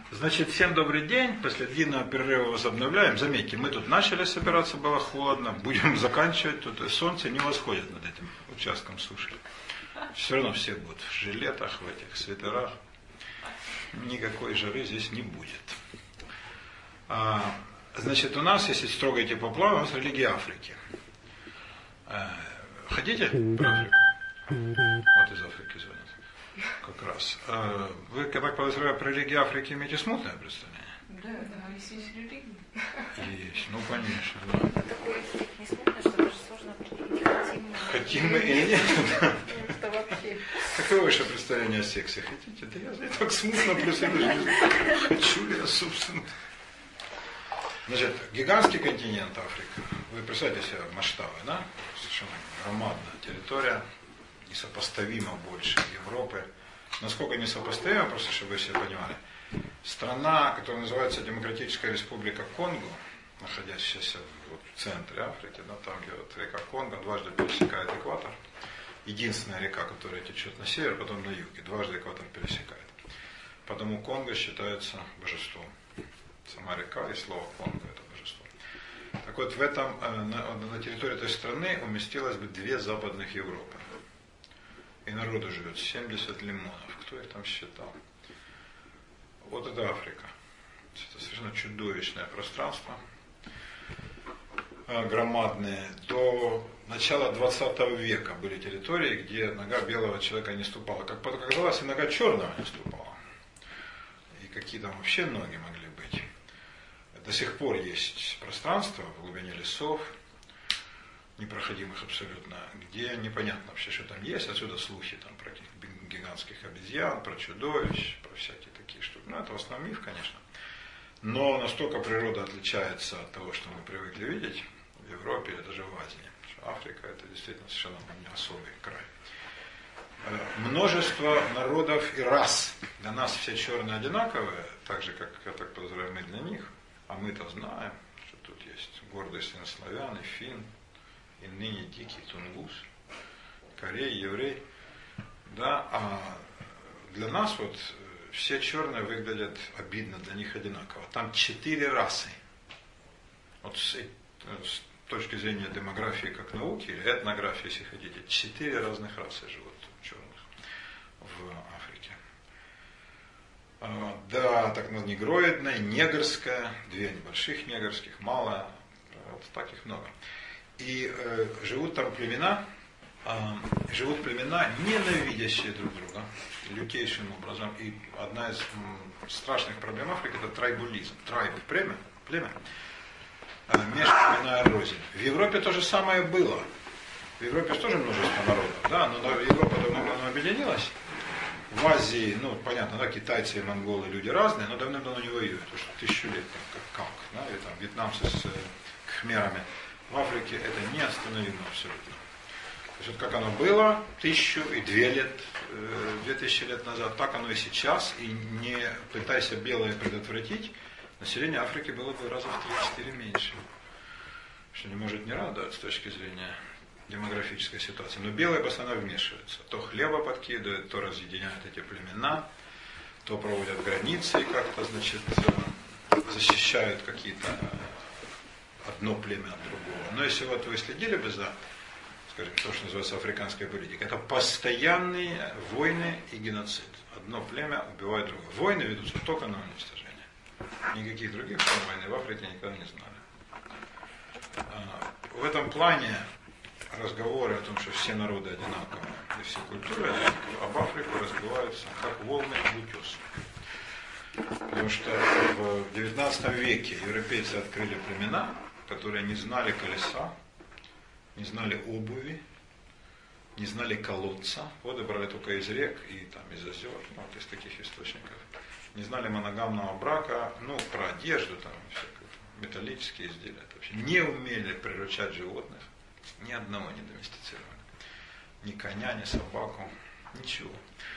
Значит, всем добрый день. После длинного перерыва возобновляем. Заметьте, мы тут начали собираться, было холодно. Будем заканчивать. Тут солнце не восходит над этим участком суши. Все равно все будут в жилетах, в этих свитерах. Никакой жары здесь не будет. Значит, у нас, если строго идти по плану, у нас религия Африки. Хотите про Африку? Вот из Африки звонят. Как раз. Вы, как так подозреваю, про религию Африки имеете смутное представление? Да, есть религия. Есть, ну конечно, да. Такое не смутно, что даже сложно определить, хотим мы или нет. Что вообще? Какое ваше представление о сексе? Хотите? Да я так смутно, плюс я даже не знаю, хочу ли я, собственно. Значит, гигантский континент Африка. Вы представьте себе масштабы, да? Совершенно громадная территория, несопоставимо больше Европы. Насколько несопоставимо, просто чтобы вы все понимали. Страна, которая называется Демократическая Республика Конго, находящаяся вот в центре Африки, да, там, где вот река Конго дважды пересекает экватор. Единственная река, которая течет на север, потом на юг, и дважды экватор пересекает. Потому Конго считается божеством. Сама река и слово Конго это божество. Так вот, в этом, на территории этой страны уместилось бы 2 западных Европы. И народу живет 70 лимонов. Кто их там считал? Вот это Африка. Это совершенно чудовищное пространство. Громадные. До начала 20 века были территории, где нога белого человека не ступала. Как оказалось, и нога черного не ступала. И какие там вообще ноги могли быть. До сих пор есть пространство в глубине лесов, непроходимых абсолютно, где непонятно вообще, что там есть. Отсюда слухи там, про гигантских обезьян, про чудовищ, про всякие такие штуки. Ну, это в основном миф, конечно. Но настолько природа отличается от того, что мы привыкли видеть в Европе или даже в Азии. Что Африка это действительно совершенно особый край. Множество народов и рас. Для нас все черные одинаковые, так же, как, я так подозреваю, мы для них. А мы-то знаем, что тут есть гордый сын славян и финн, и ныне дикий тунгус, корей, еврей. Да, а для нас вот все черные выглядят обидно, для них одинаково. Там 4 расы. Вот с точки зрения демографии как науки, или этнографии, если хотите, 4 разных расы живут черных в Африке. Да, так негроидная, негрская, 2 небольших негрских, малая, вот таких много. И живут там племена, ненавидящие друг друга, лютейшим образом. И одна из страшных проблем Африки это трайбулизм. Трайб, племя, межплеменная рознь. В Европе то же самое было. В Европе тоже множество народов, да, но Европа давно объединилась. В Азии, ну, понятно, да, китайцы и монголы люди разные, но давно-давно не воюют, потому что 1000 лет как, да, или там вьетнамцы с кхмерами. В Африке это неостановимо абсолютно. То есть вот как оно было 1000 и 2000 лет назад, так оно и сейчас, и не пытаясь белое предотвратить, население Африки было бы раза в 3-4 меньше. Что не может не радовать с точки зрения демографической ситуации. Но белые постоянно вмешиваются. То хлеба подкидывают, то разъединяют эти племена, то проводят границы и как-то, значит, защищают какие-то одно племя от другого. Но если вот вы следили бы за, скажем, то, что называется африканская политика, это постоянные войны и геноцид. Одно племя убивает другое. Войны ведутся только на уничтожение. Никаких других форм войны в Африке никогда не знали. В этом плане разговоры о том, что все народы одинаковые и все культуры одинаковые, об Африку разбиваются как волны об утес. Потому что в 19 веке европейцы открыли племена, которые не знали колеса, не знали обуви, не знали колодца, воды брали только из рек и там, из озер, ну, вот из таких источников. Не знали моногамного брака, ну, про одежду, там, всякие металлические изделия. Это вообще не умели приручать животных, ни одного не доместицировали. Ни коня, ни собаку, ничего.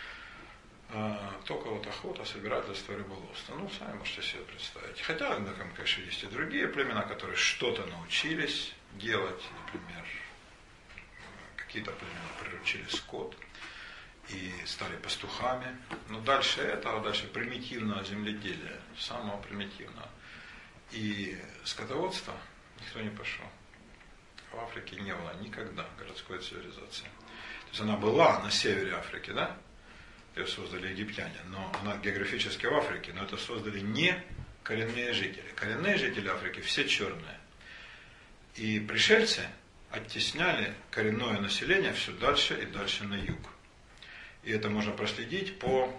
Только вот охота, собирательство, рыболовство. Ну, сами можете себе представить. Хотя, да, конечно, есть и другие племена, которые что-то научились делать. Например, какие-то племена приручили скот. и стали пастухами. Но дальше этого, дальше примитивного земледелия, самого примитивного. И скотоводства никто не пошел. В Африке не было никогда городской цивилизации. То есть она была на севере Африки, да? Ее создали египтяне, но она географически в Африке, но это создали не коренные жители. Коренные жители Африки все черные. И пришельцы оттесняли коренное население все дальше и дальше на юг. И это можно проследить по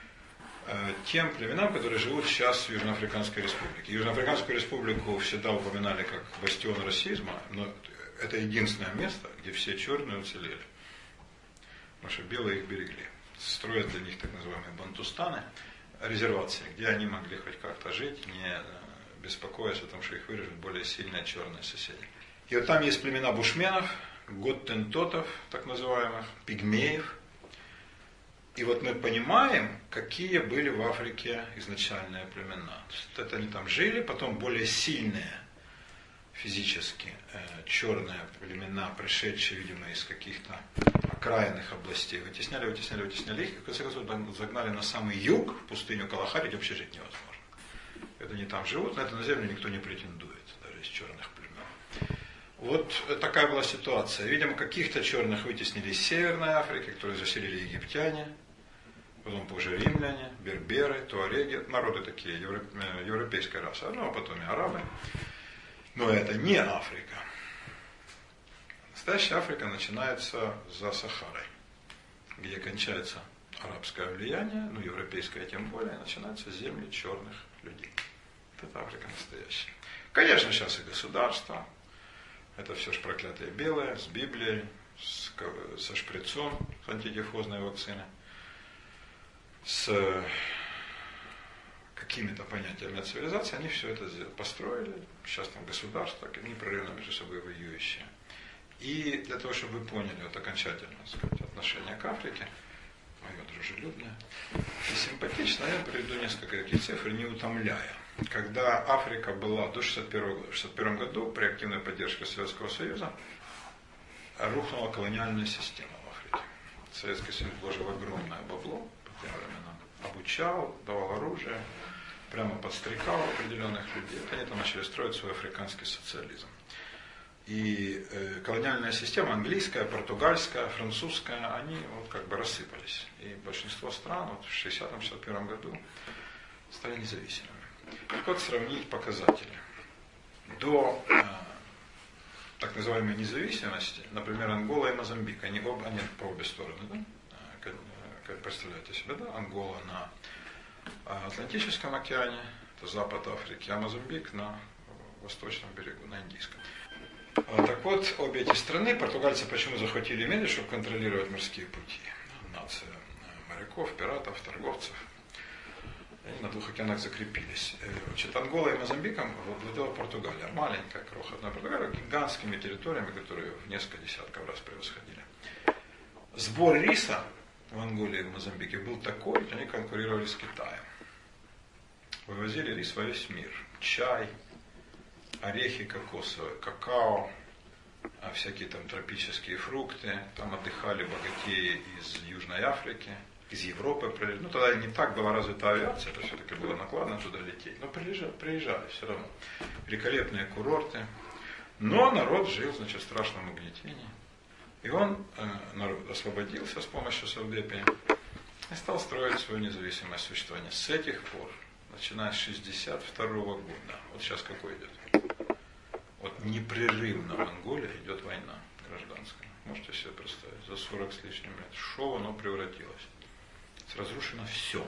тем племенам, которые живут сейчас в Южноафриканской республике. Южноафриканскую республику всегда упоминали как бастион расизма, но это единственное место, где все черные уцелели. Потому что белые их берегли. Строят для них так называемые бантустаны, резервации, где они могли хоть как-то жить, не беспокоясь о том, что их вырежут более сильные черные соседи. И вот там есть племена бушменов, готтентотов, так называемых, пигмеев. И вот мы понимаем, какие были в Африке изначальные племена. То есть это они там жили, потом более сильные физически черные племена, пришедшие, видимо, из каких-то окраинных областей, вытесняли их, и в конце концов загнали на самый юг, в пустыню Калахари, где вообще жить невозможно. Это они там живут, на эту землю никто не претендует, даже из черных племен. Вот такая была ситуация. Видимо, каких-то черных вытеснили из Северной Африки, которые заселили египтяне, потом позже римляне, берберы, туареги, народы такие, европейской расы, ну а потом и арабы. Но это не Африка. Настоящая Африка начинается за Сахарой, где кончается арабское влияние, ну европейское тем более, начинаются земли черных людей. Вот это Африка настоящая. Конечно, сейчас и государство, это все ж проклятые белые, с Библией, со шприцом, с антидиффузной вакциной, с какими-то понятиями от цивилизации, они все это построили. Сейчас там государство, непрерывно между собой воюющие. И для того, чтобы вы поняли вот окончательно, так сказать, отношение к Африке, мое дружелюбное и симпатичное, я приведу несколько таких цифр, не утомляя. Когда Африка была до 1961 года, в 1961 году при активной поддержке Советского Союза рухнула колониальная система в Африке. Советский Союз вложил огромное бабло по тем временам, обучал, давал оружие, прямо подстрекал определенных людей. Они там начали строить свой африканский социализм. И колониальная система, английская, португальская, французская, они вот как бы рассыпались. И большинство стран вот в 1960-1961 году стали независимыми. Так вот, сравнить показатели. До так называемой независимости, например, Ангола и Мозамбик, они по обе стороны, да? Как представляете себе, да? Ангола на Атлантическом океане, это запад Африки, а Мозамбик на восточном берегу, на Индийском. Так вот, обе эти страны, португальцы почему захватили Мели, чтобы контролировать морские пути. Нация моряков, пиратов, торговцев. Они на двух океанах закрепились. Значит, Ангола и Мозамбиком владела Португалия. Маленькая, крохотная Португалия, гигантскими территориями, которые в несколько десятков раз превосходили. Сбор риса в Анголе и в Мозамбике был такой, что они конкурировали с Китаем. Вывозили рис во весь мир. Чай, орехи кокосовые, какао, всякие там тропические фрукты. Там отдыхали богатеи из Южной Африки, из Европы. Ну, тогда не так была развита авиация, это все-таки было накладно туда лететь. Но приезжали все равно. Великолепные курорты. Но народ жил, значит, в страшном угнетении. И он, народ, освободился с помощью Савдепи и стал строить свое независимое существование. С этих пор, начиная с 1962 года, вот сейчас какой идет? Вот непрерывно в Анголе идет война гражданская. Можете себе представить, за 40 с лишним лет. Что оно превратилось? Разрушено все.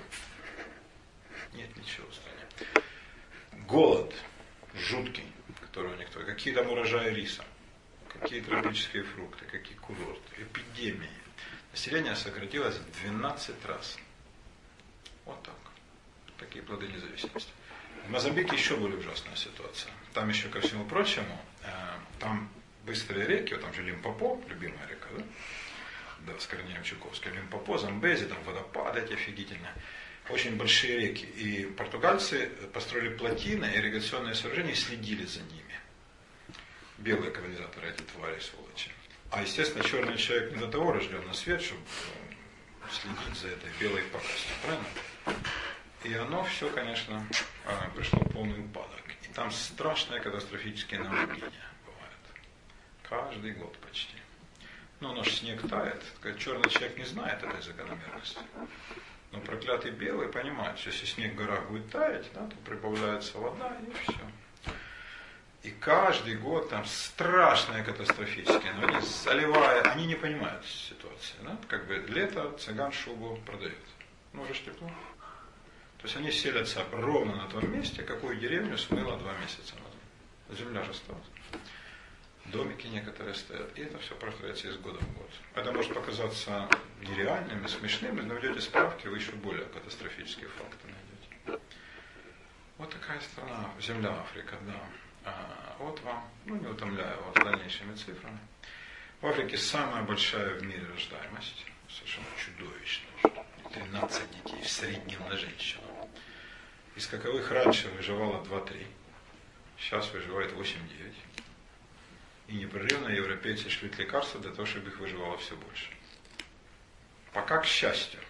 Нет ничего в стране. Голод жуткий, которого никто. Какие там урожаи риса, какие тропические фрукты, какие курорты, эпидемии. Население сократилось в 12 раз. Вот так. Такие плоды независимости. В Мозамбике еще более ужасная ситуация. Там еще, ко всему прочему, там быстрые реки, вот там же Лимпопо, любимая река, да? Да, с Корнеем Чуковским, Лимпопо, Замбези, там водопады эти офигительные. Очень большие реки. И португальцы построили плотины, ирригационные сооружения и следили за ними. Белые колонизаторы, эти твари, сволочи. А, естественно, черный человек не для того рожден на свет, чтобы следить за этой белой пакостью, правильно? И оно все, конечно, пришло в полный упадок. И там страшные катастрофические наводнения бывают. Каждый год почти. Ну, наш снег тает. Черный человек не знает этой закономерности. Но проклятый белый понимает, что если снег в горах будет таять, да, то прибавляется вода и все. И каждый год там страшные катастрофические, но они заливают, они не понимают ситуации. Да? Как бы лето, цыган шубу продает. Ну, уже ж тепло. То есть они селятся ровно на том месте, какую деревню смыло 2 месяца назад. Земля же осталась. Домики некоторые стоят. И это все повторяется из года в год. Это может показаться нереальным и смешным, но наведете справки, вы еще более катастрофические факты найдете. Вот такая страна, земля Африка, да. Вот вам, не утомляю вас дальнейшими цифрами. В Африке самая большая в мире рождаемость. Совершенно чудовищная. 13 детей в среднем на женщину. Из каковых раньше выживало 2-3. Сейчас выживает 8-9. И непрерывно европейцы шлют лекарства для того, чтобы их выживало все больше. Пока, к счастью,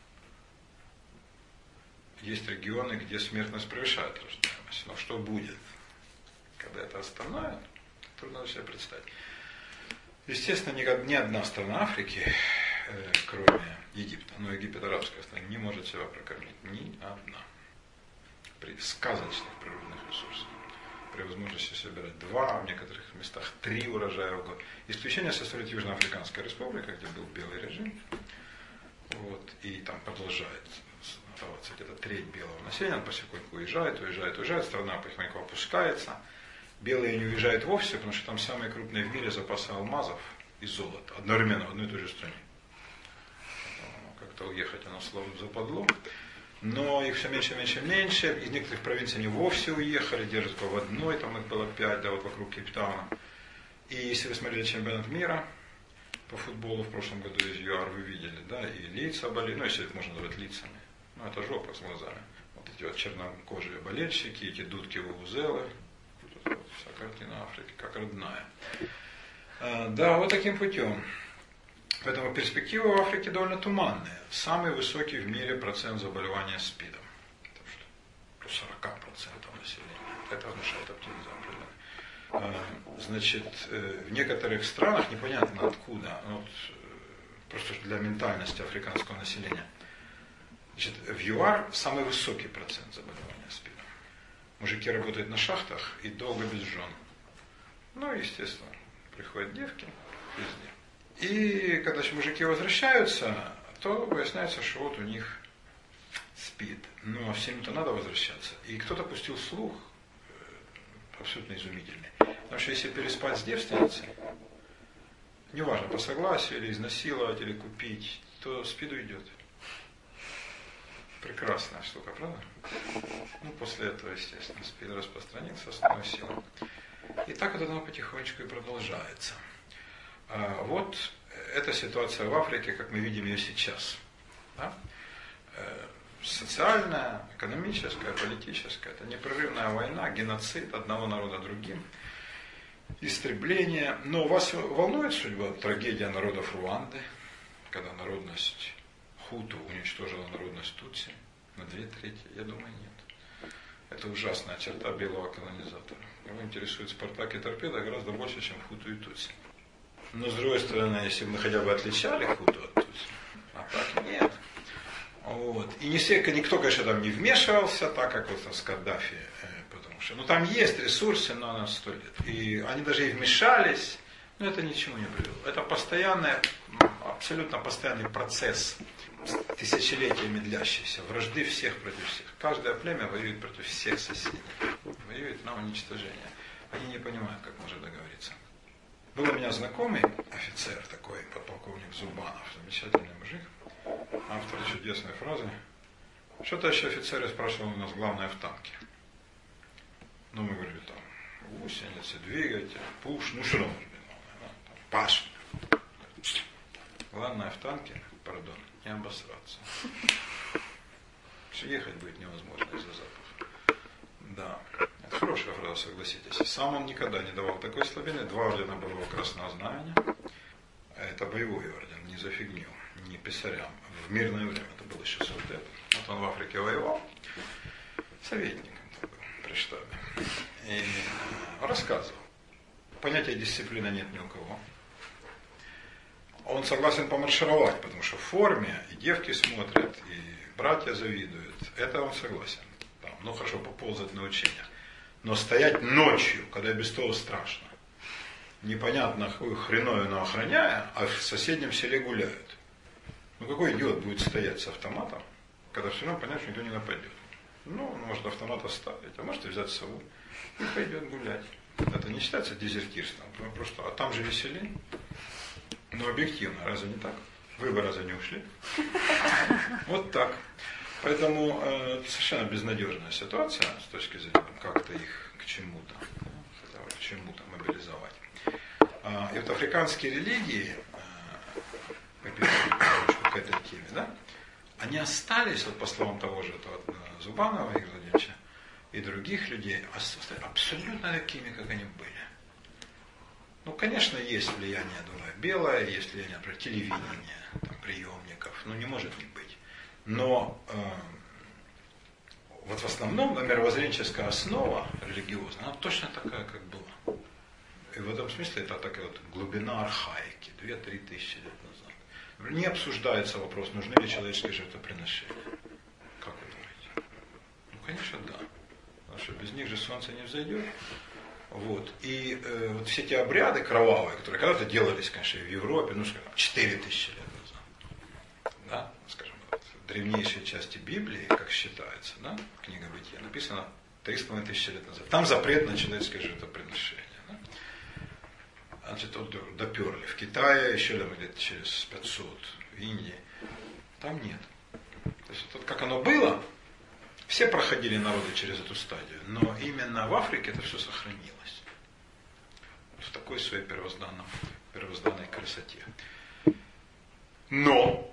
есть регионы, где смертность превышает рождаемость. Но что будет, когда это остановят, трудно себе представить. Естественно, ни одна страна Африки, кроме Египта, но Египет арабская страна, не может себя прокормить. Ни одна. При сказочных природных ресурсах. При возможности собирать 2, в некоторых местах 3 урожая в год. Исключение составляет Южноафриканская республика, где был белый режим. Вот, и там продолжает оставаться где-то треть белого населения, он потихоньку уезжает, страна потихоньку опускается. Белые не уезжают вовсе, потому что там самые крупные в мире запасы алмазов и золота одновременно в одной и той же стране. Как-то уехать оно западло. Но их все меньше. Из некоторых провинций они вовсе уехали, держат в одной, там их было 5, да, вот вокруг Кейптауна. И если вы смотрели чемпионат мира по футболу в прошлом году из ЮАР, вы видели, да, и лица болели, если их можно назвать лицами. Это жопа с глазами. Вот эти вот чернокожие болельщики, эти дудки-вувузелы. Вот вся картина Африки, как родная. Да, вот таким путем. Поэтому перспективы в Африке довольно туманные. Самый высокий в мире процент заболевания СПИДом. До 40% населения. Это означает оптимизм. Значит, в некоторых странах, непонятно откуда, просто для ментальности африканского населения, значит, в ЮАР самый высокий процент заболевания СПИДом. Мужики работают на шахтах и долго без жен. Естественно, приходят девки везде. И когда мужики возвращаются, то выясняется, что вот у них СПИД. Но всем-то надо возвращаться. И кто-то пустил слух, абсолютно изумительный. Потому что если переспать с девственницей, неважно, по согласию, или изнасиловать, или купить, то СПИД уйдет. Прекрасная штука, правда? После этого, естественно, СПИД распространился с новой силой. И так вот оно потихонечку и продолжается. Вот эта ситуация в Африке, как мы видим ее сейчас. Да? Социальная, экономическая, политическая. Это непрерывная война, геноцид одного народа другим. Истребление. Но вас волнует судьба, трагедия народов Руанды, когда народность хуту уничтожила народность тутси на 2/3? Я думаю, нет. Это ужасная черта белого колонизатора. Его интересует Спартак и торпеда гораздо больше, чем хуту и тутси. Но с другой стороны, если бы мы хотя бы отличали хуту от тутси, а так нет. Вот. И никто, конечно, там не вмешивался, так как вот с Каддафи, потому что там есть ресурсы, но на 100 лет. И они даже и вмешались, но это ничему не привело. Это абсолютно постоянный процесс, тысячелетиями длящийся, вражды всех против всех. Каждое племя воюет против всех соседей, воюет на уничтожение. Они не понимают, как можно договориться. Был у меня знакомый офицер такой, подполковник Зубанов, замечательный мужик, автор чудесной фразы. Что товарищи офицеры, спрашивал у нас главное в танке. Мы говорили, там, гусеницы, двигатель, пуш, что там главное? Паш. Главное в танке, не обосраться. Ехать будет невозможно из-за запаха. Да. Это хорошая фраза, согласитесь. Сам он никогда не давал такой слабины. 2 ордена боевого красного знамени. Это боевой орден, не за фигню, не писарям. в мирное время, это был еще совдеп. Вот он в Африке воевал, советником был при штабе. И рассказывал. Понятия дисциплины нет ни у кого. Он согласен помаршировать, потому что в форме и девки смотрят, и братья завидуют. Это он согласен. Там, ну хорошо, поползать на учениях. Но стоять ночью, когда без того страшно, непонятно какую хреновину охраняя, а в соседнем селе гуляют. Ну какой идиот будет стоять с автоматом, когда все равно понятно, что никто не нападет. Ну, он может автомат оставить, а может и взять сову и пойдет гулять. Это не считается дезертирством, просто, а там же веселее. Но объективно, разве не так? Вы бы разве не ушли? Вот так. Поэтому совершенно безнадежная ситуация с точки зрения как-то их к чему-то мобилизовать. И вот африканские религии, к этой теме, да, они остались, вот по словам того же Зубанова Игоря Владимировича и других людей, абсолютно такими, как они были. Ну, конечно, есть влияние, думаю, белое, есть влияние, например, телевидения, там, приемников, ну, не может не быть. Но вот в основном мировоззренческая основа религиозная, она точно такая, как была. И в этом смысле это такая вот глубина архаики, 2-3 тысячи лет назад. Не обсуждается вопрос, нужны ли человеческие жертвоприношения. Как вы думаете? Ну, конечно, да. Потому что без них же солнце не взойдет. Вот. И вот все эти обряды кровавые, которые когда-то делались, конечно, в Европе, ну, скажем, 4000 лет назад, да, скажем, вот, в древнейшей части Библии, как считается, да, книга Бытия, написано 3500 лет назад. Там запрет на человеческое жертвоприношение. Да? Значит, вот доперли. В Китае еще лет через 500, в Индии. Там нет. То есть вот как оно было, все проходили народы через эту стадию, но именно в Африке это все сохранилось. Вот в такой своей первозданной красоте. Но,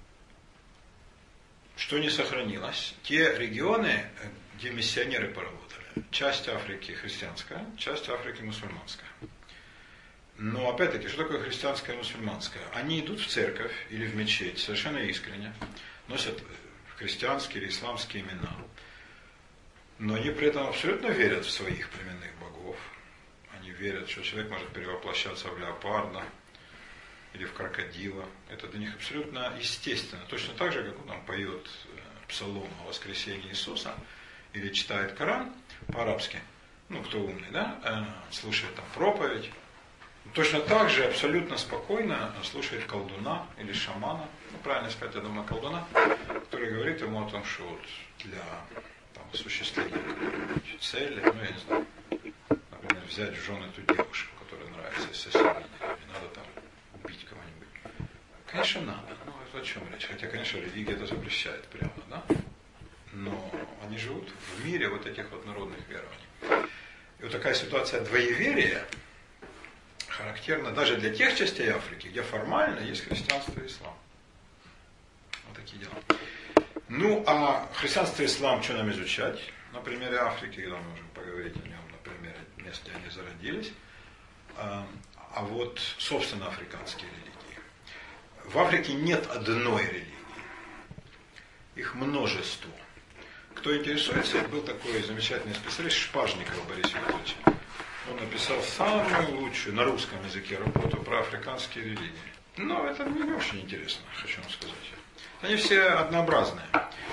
что не сохранилось, те регионы, где миссионеры поработали, часть Африки христианская, часть Африки мусульманская. Но опять-таки, что такое христианское и мусульманское? Они идут в церковь или в мечеть совершенно искренне, носят христианские или исламские имена. Но они при этом абсолютно верят в своих племенных богов. Они верят, что человек может перевоплощаться в леопарда или в крокодила. Это для них абсолютно естественно. Точно так же, как он там поет псалом о воскресении Иисуса или читает Коран по-арабски, ну кто умный, да, слушает там проповедь. Точно так же абсолютно спокойно слушает колдуна или шамана, ну правильно сказать, я думаю, колдуна, который говорит ему о том, что вот для там, осуществления какой-нибудь цели, ну я не знаю, например, взять в жены эту девушку, которая нравится из соседей, не надо там убить кого-нибудь. Конечно, надо, ну о чем речь, хотя, конечно, религия это запрещает прямо, да, но они живут в мире вот этих вот народных верований. И вот такая ситуация двоеверия характерно даже для тех частей Африки, где формально есть христианство и ислам. Вот такие дела. Ну, а христианство и ислам что нам изучать? На примере Африки, когда мы можем поговорить о нем, на примере мест, где они зародились. А вот, собственно, африканские религии. В Африке нет одной религии. Их множество. Кто интересуется, был такой замечательный специалист Шпажников Борис Викторович. Он написал самую лучшую на русском языке работу про африканские религии. Но это не очень интересно, хочу вам сказать. Они все однообразные.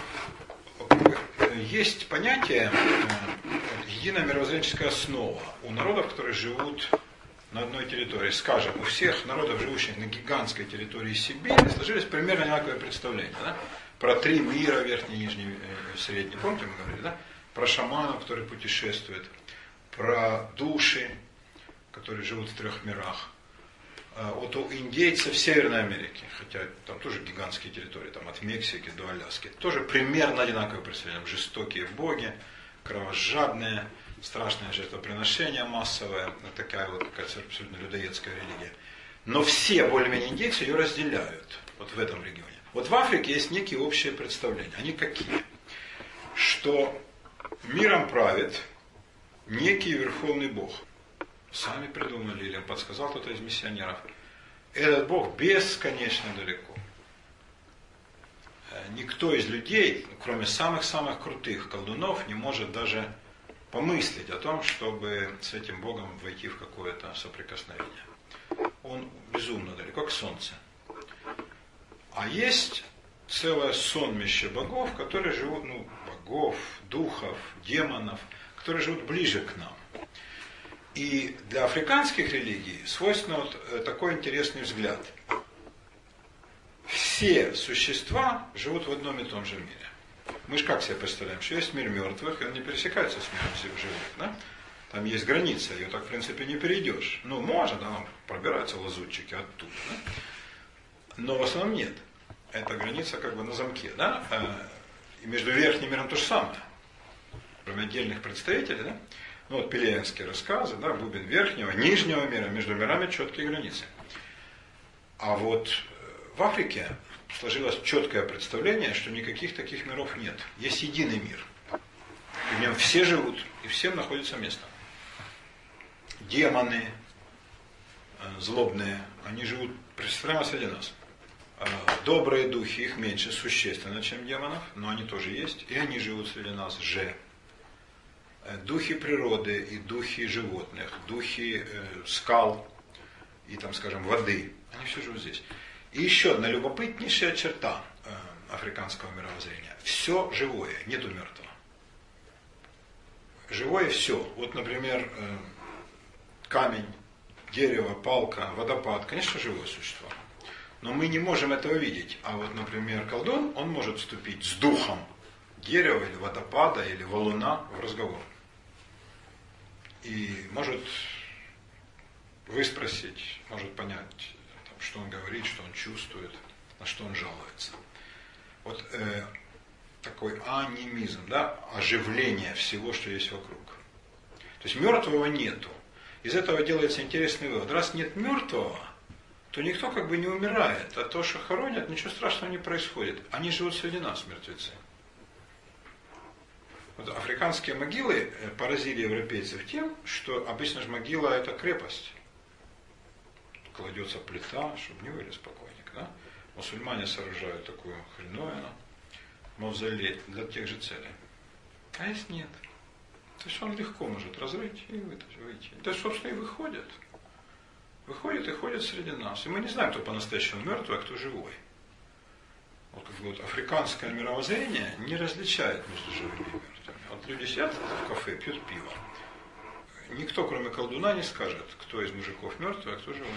Есть понятие единая мировоззренческая основа у народов, которые живут на одной территории. Скажем, у всех народов, живущих на гигантской территории Сибири, сложились примерно одинаковые представления. Да? Про 3 мира, верхний, нижний, средний. Помните, мы говорили, да? Про шаманов, которые путешествуют. Про души, которые живут в 3 мирах. Вот у индейцев Северной Америки, хотя там тоже гигантские территории, там от Мексики до Аляски, тоже примерно одинаковое представление. Жестокие боги, кровожадные, страшное жертвоприношение массовое, такая вот какая-то абсолютно людоедская религия. Но все более-менее индейцы ее разделяют вот в этом регионе. Вот в Африке есть некие общие представления. Они какие? Что миром правит некий верховный Бог. Сами придумали, или им подсказал кто-то из миссионеров. Этот Бог бесконечно далеко. никто из людей, кроме самых-самых крутых колдунов, не может даже помыслить о том, чтобы с этим Богом войти в какое-то соприкосновение. Он безумно далеко, как солнце. А есть целое сонмище богов, которые живут, богов, духов, демонов, которые живут ближе к нам. И для африканских религий свойственно вот такой интересный взгляд. Все существа живут в одном и том же мире. Мы же как себе представляем, что есть мир мертвых, и он не пересекается с миром живых. Да? Там есть граница, ее так в принципе не перейдешь. Можно, там пробираются лазутчики оттуда. Да? Но в основном нет. Эта граница как бы на замке. Да? И между верхним миром то же самое. Кроме отдельных представителей, да? Пелевинские рассказы, да, бубен верхнего, нижнего мира, между мирами четкие границы. А вот в Африке сложилось четкое представление, что никаких таких миров нет. Есть единый мир. И в нем все живут, и всем находится место. Демоны злобные, они живут прямо среди нас. Добрые духи, их меньше существенно, чем демонов, но они тоже есть, и они живут среди нас же. Духи природы и духи животных, духи скал и, там, скажем, воды, они все живут здесь. И еще одна любопытнейшая черта африканского мировоззрения. Все живое, нету мертвого. Живое все. Вот, например, камень, дерево, палка, водопад, конечно, живое существо. Но мы не можем этого видеть. А вот, например, колдун, он может вступить с духом дерева или водопада или валуна в разговор. И может выспросить, может понять, что он говорит, что он чувствует, на что он жалуется. Вот такой анимизм, да, оживление всего, что есть вокруг. То есть мертвого нету. Из этого делается интересный вывод. Раз нет мертвого, то никто как бы не умирает. А то, что хоронят, ничего страшного не происходит. Они живут среди нас, мертвецы. Вот африканские могилы поразили европейцев тем, что обычно же могила это крепость. Кладется плита, чтобы не вылез покойник. Да? Мусульмане сооружают такую хреновину, мавзолей для тех же целей. А если нет? То есть он легко может разрыть и выйти. Да, собственно, и выходит. Выходит и ходит среди нас. И мы не знаем, кто по-настоящему мертвый, а кто живой. Вот африканское мировоззрение не различает между живыми и мертвыми. Вот люди сидят в кафе, пьют пиво. Никто, кроме колдуна, не скажет, кто из мужиков мертвый, а кто живой.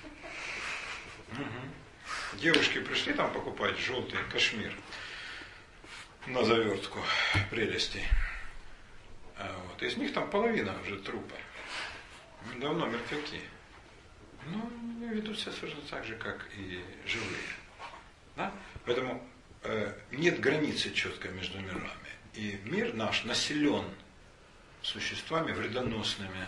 Угу. Девушки пришли там покупать желтый кашмир на завертку прелестей. Вот. Из них там половина уже трупы. Давно мертвяки. Но ведут себя совершенно так же, как и живые. Да? Поэтому нет границы четкой между мирами. И мир наш населен существами вредоносными,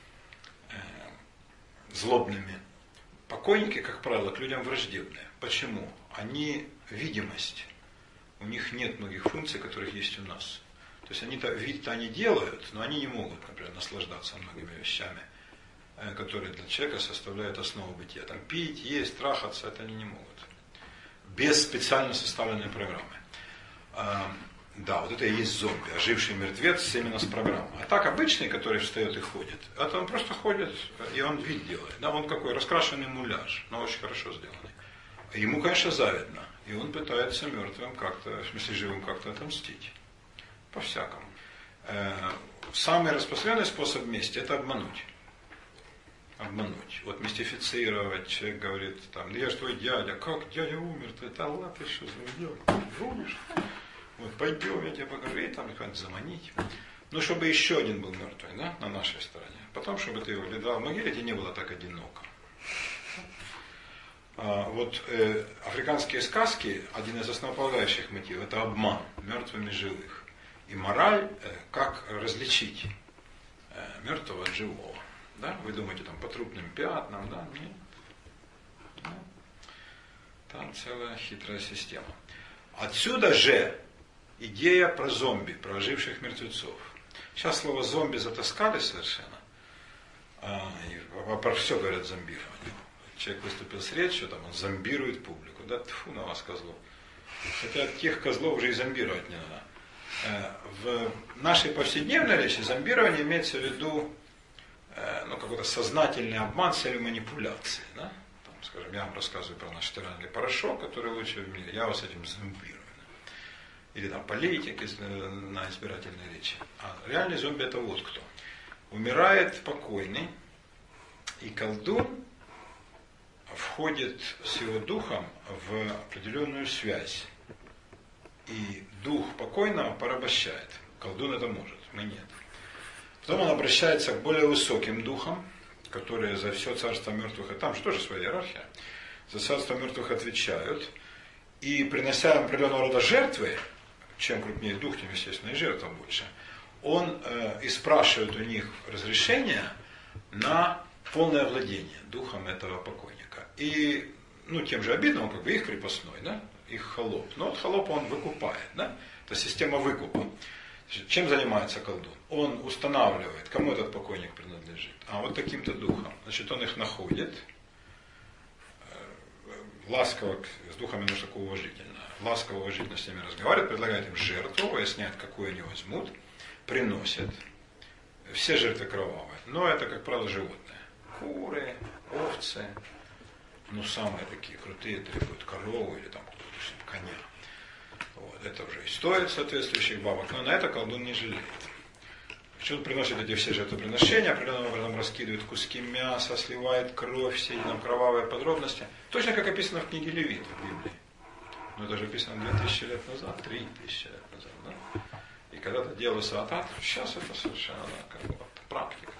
злобными. Покойники, как правило, к людям враждебные. Почему? Они видимость. У них нет многих функций, которых есть у нас. То есть они-то вид-то они делают, но они не могут, например, наслаждаться многими вещами, которые для человека составляют основу бытия. Там пить, есть, трахаться, это они не могут. Без специально составленной программы. Да, вот это и есть зомби, оживший мертвец именно с программой. А так обычный, который встает и ходит, это он просто ходит, и он вид делает. Да, он какой раскрашенный муляж, но очень хорошо сделанный. Ему, конечно, завидно. И он пытается мертвым как-то, в смысле живым как-то отомстить. По-всякому. Самый распространенный способ мести – это обмануть. Обмануть. Вот мистифицировать. Человек говорит, там, я же твой дядя, как дядя умер, ты ладно, ты что заведешь, врунишь? Вот, пойдем, я тебе покажу, и там их заманить. Ну, чтобы еще один был мертвый, да, на нашей стороне. Потом, чтобы ты его лежал в могиле, тебе не было так одиноко. Вот африканские сказки, один из основополагающих мотивов, это обман мертвыми живых. И мораль, как различить мертвого от живого. Да? Вы думаете, там, по трупным пятнам, да? Нет. Да. Там целая хитрая система. Отсюда же идея про зомби, про оживших мертвецов. Сейчас слово зомби затаскали совершенно. Про все говорят зомбирование. Человек выступил с речью, там он зомбирует публику. Да, тьфу на вас, козлов. Хотя тех козлов уже и зомбировать не надо. В нашей повседневной речи зомбирование имеется в виду какой-то сознательный обман с целью манипуляции. Да? Там, скажем, я вам рассказываю про наш стиральный порошок, который лучший в мире, я вас этим зомбирую. Или там политики на избирательной речи. А реальный зомби это вот кто. Умирает покойный, и колдун входит с его духом в определенную связь. И дух покойного порабощает. Колдун это может, мы нет. Потом он обращается к более высоким духам, которые за все царство мертвых, и там же тоже своя иерархия, за царство мертвых отвечают. И принося им определенного рода жертвы, чем крупнее дух, тем, естественно, и жертва больше, он и спрашивает у них разрешение на полное владение духом этого покойника. И тем же обидно, он как бы их крепостной, да? Их холоп. Но вот холопа он выкупает. Да? Это система выкупа. Значит, чем занимается колдун? Он устанавливает, кому этот покойник принадлежит. А вот таким-то духом. Значит, он их находит, ласково, с духами нужно такое уважительно, ласково, уважительно с ними разговаривает, предлагает им жертву, выясняет, какую они возьмут, приносят. Все жертвы кровавые. Но это, как правило, животные. Куры, овцы, самые такие крутые требуют корову или там коня. Вот, это уже и стоит соответствующих бабок, но на это колдун не жалеет. Он приносит эти все жертвоприношения, определенным образом раскидывает куски мяса, сливает кровь, все эти там кровавые подробности. Точно как описано в книге Левит в Библии. Но это же описано 2000 лет назад, 3000 лет назад. Да? И когда-то делался атак, сейчас это совершенно практика.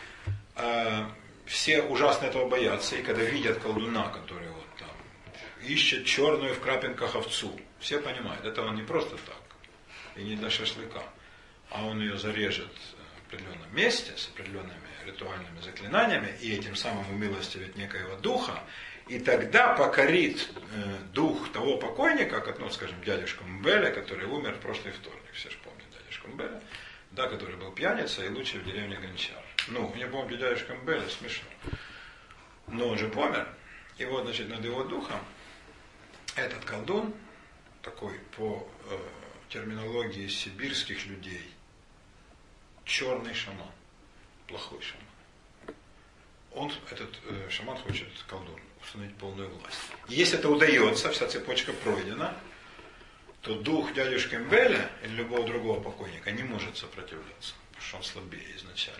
Все ужасно этого боятся, и когда видят колдуна, который вот там ищет черную в крапинках овцу, все понимают, это он не просто так, и не для шашлыка, а он ее зарежет в определенном месте, с определенными ритуальными заклинаниями, и этим самым умилостивит некоего духа, и тогда покорит дух того покойника, как, скажем, дядюшка Мбеля, который умер в прошлый вторник, все же помнят дядюшку Мбеля, да, который был пьяницей и лучший в деревне Гончар. Я помню дядюшка Мбеля, смешно. Но он же помер. И вот, значит, над его духом этот колдун, такой по терминологии сибирских людей, черный шаман, плохой шаман. Этот шаман хочет, колдун, установить полную власть. И если это удается, вся цепочка пройдена, то дух дядюшки Мбеля или любого другого покойника не может сопротивляться, потому что он слабее изначально.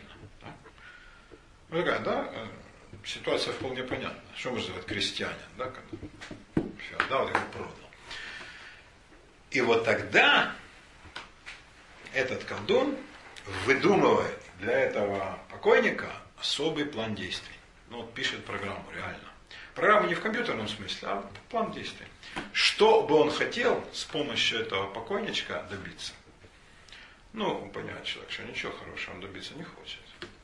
Да? Ситуация вполне понятна. Что может сделать крестьянин, да, когда феодал его продал. И вот тогда этот колдун выдумывает для этого покойника особый план действий. Пишет программу реально. Программу не в компьютерном смысле, а план действий. Что бы он хотел с помощью этого покойничка добиться? Понимает человек, что ничего хорошего он добиться не хочет.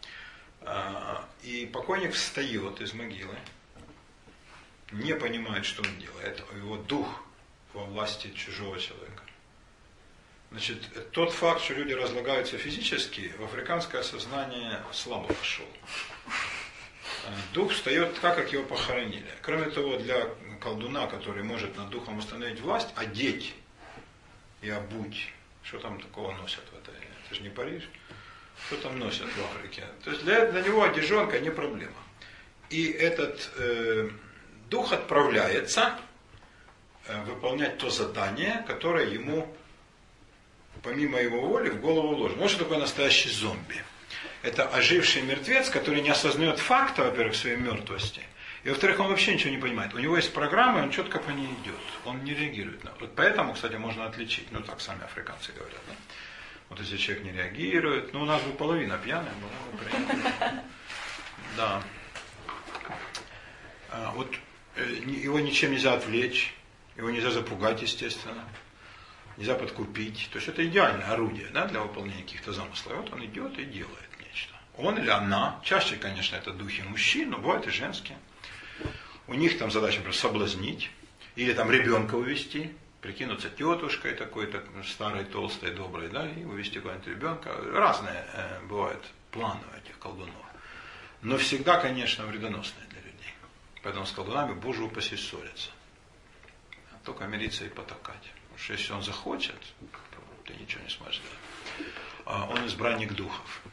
И покойник встает из могилы, не понимает, что он делает. Его дух во власти чужого человека. Значит, тот факт, что люди разлагаются физически, в африканское сознание слабо вошел. Дух встает так, как его похоронили. Кроме того, для колдуна, который может над духом установить власть, одеть и обуть. Что там такого носят в этой? Это же не Париж. Что там носят в Африке? То есть для него одежонка не проблема. И этот дух отправляется выполнять то задание, которое ему, помимо его воли, в голову вложено. Вот что такое настоящий зомби. Это оживший мертвец, который не осознает факта, во-первых, своей мертвости, и во-вторых, он вообще ничего не понимает. У него есть программа, и он четко по ней идет. Он не реагирует на. Вот поэтому, кстати, можно отличить. Так сами африканцы говорят. Да? Вот если человек не реагирует, у нас бы половина пьяная была, например. Да. Вот его ничем нельзя отвлечь, его нельзя запугать, естественно. Нельзя подкупить. То есть это идеальное орудие, да, для выполнения каких-то замыслов. Вот он идет и делает нечто. Он или она, чаще, конечно, это духи мужчин, но бывают и женские. У них там задача, например, соблазнить, или там ребенка увести, прикинуться тетушкой такой-то старой, толстой, доброй, да, и увести куда-нибудь ребенка. Разные бывают планы у этих колдунов. Но всегда, конечно, вредоносные для людей. Поэтому с колдунами, боже упаси, ссорятся. только мириться и потакать. Потому что если он захочет, ты ничего не сможешь сделать. Он избранник духов.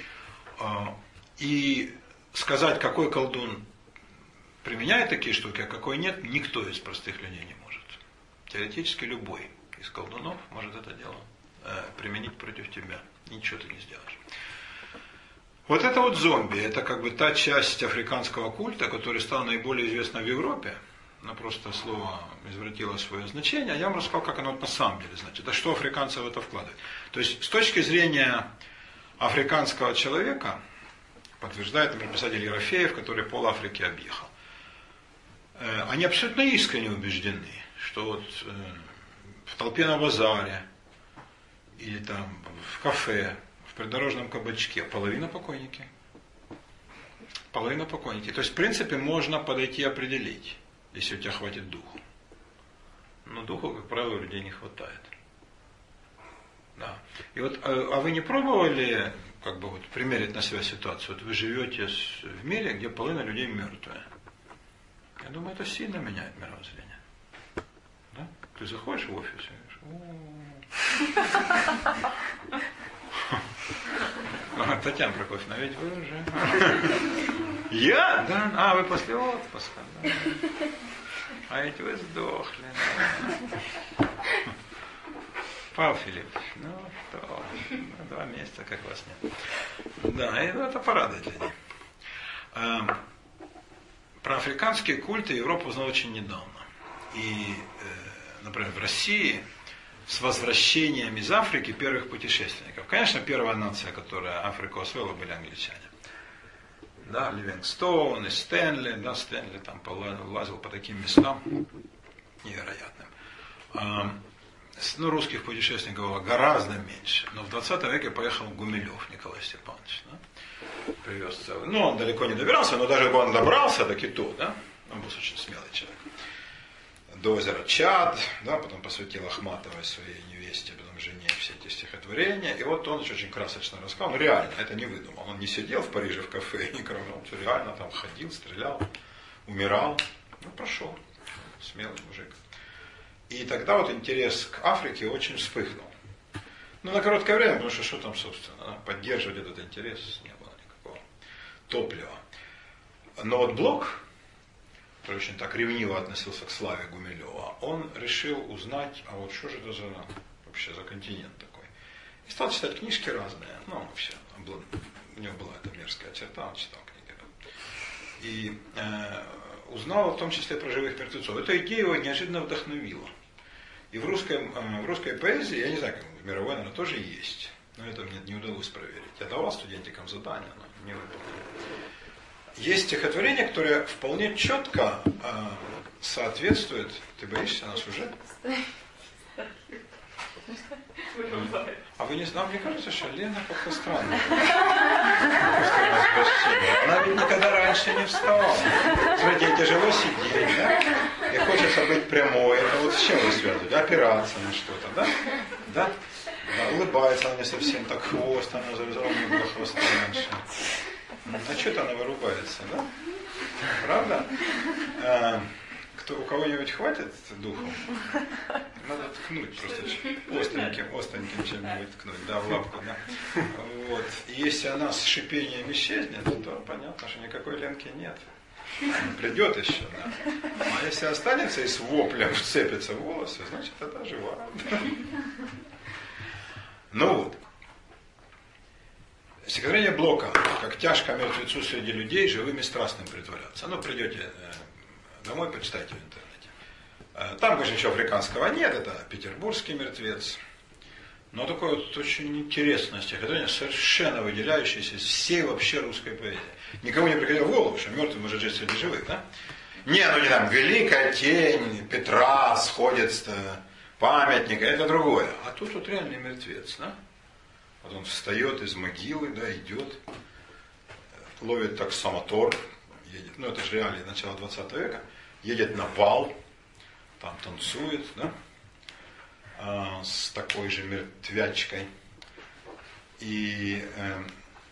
И сказать, какой колдун применяет такие штуки, а какой нет, никто из простых людей не может. Теоретически любой из колдунов может это дело применить против тебя. Ничего ты не сделаешь. Вот это вот зомби, это как бы та часть африканского культа, которая стала наиболее известна в Европе. Но просто слово извратило свое значение. Я вам рассказал, как оно на самом деле значит. А что африканцы в это вкладывают? То есть, с точки зрения африканского человека, подтверждает, например, писатель Ерофеев, который пол Африки объехал, они абсолютно искренне убеждены, что вот в толпе на базаре или там в кафе, в придорожном кабачке половина покойники. Половина покойники. То есть, в принципе, можно подойти и определить, если у тебя хватит духу. Но духу, как правило, у людей не хватает. Да. И вот, а вы не пробовали как бы вот примерить на себя ситуацию? Вот вы живете в мире, где половина людей мертвые. Я думаю, это сильно меняет мировоззрение. Да? Ты заходишь в офис и говоришь, Татьяна Прокофьевна, ведь вы уже... Я? Да? А, вы после отпуска. Да. А ведь вы сдохли. Павел Филиппович, ну что, 2 месяца, как вас нет. Да, и это порадует людей. Про африканские культы Европа узнала очень недавно. И, например, в России с возвращением из Африки первых путешественников. Конечно, первая нация, которая Африку освоила, были англичане. Да, Ливингстон и Стэнли. Да, Стэнли там лазил по таким местам невероятным. Ну, русских путешественников было гораздо меньше. Но в 20 веке поехал Гумилев Николай Степанович. Да? Привез целый. Ну, он далеко не добирался, но даже бы он добрался до Киту, да? Он был очень смелый человек. До озера Чад, да, потом посвятил Ахматовой своей невесте, потом жене все эти стихотворения. И вот он очень красочно рассказал. Ну, реально, это не выдумал. Он не сидел в Париже в кафе и не кровал. Он реально там ходил, стрелял, умирал. Ну, прошел. Смелый мужик. И тогда вот интерес к Африке очень вспыхнул. Ну, на короткое время, потому что там, собственно, поддерживать этот интерес не было никакого топлива. Но вот Блок, который очень так ревниво относился к славе Гумилева, он решил узнать, а вот что же это вообще за континент такой. И стал читать книжки разные. Ну, вообще, у него была эта мерзкая черта, он читал книги. И узнал в том числе про живых мертвецов. Эта идея его неожиданно вдохновила. И в русской поэзии, я не знаю, как в мировой, наверное, тоже есть. Но это мне не удалось проверить. Я давал студентикам задания, но не выполнил. Есть стихотворение, которое вполне четко соответствует. Ты боишься нас уже? А вы не знаете, мне кажется, что Лена как-то странная. Она ведь никогда раньше не вставала. Смотрите, ей тяжело сидеть, да? И хочется быть прямой. Это вот с чем вы связываете? Опираться на что-то, да? Да? Да, улыбается она не совсем так, хвост, она завязала мне было хвоста раньше. А что-то она вырубается, да? Правда? У кого-нибудь хватит духу? Надо ткнуть просто остреньким чем-нибудь ткнуть, да, в лапку, да. Вот. И если она с шипением исчезнет, то понятно, что никакой Ленки нет. Придет еще, да. А если останется и с воплем вцепится в волосы, значит, это жива. Ну вот. Стихотворение Блока. Как тяжко мертвецу среди людей живым и страстным притворяться. Ну, придете домой, почитайте в интернете. Там, конечно, ничего африканского нет, это петербургский мертвец. Но такое вот очень интересное стихотворение, совершенно выделяющееся из всей вообще русской поэзии. Никому не приходило в голову, что мертвый может жить среди живых, да? Не, ну не там, великая тень Петра сходит с памятника, это другое. А тут вот реальный мертвец, да? Вот он встает из могилы, да, идет, ловит таксомотор, едет, ну это же реалии начала 20 века, едет на бал, там танцует, да, с такой же мертвячкой. И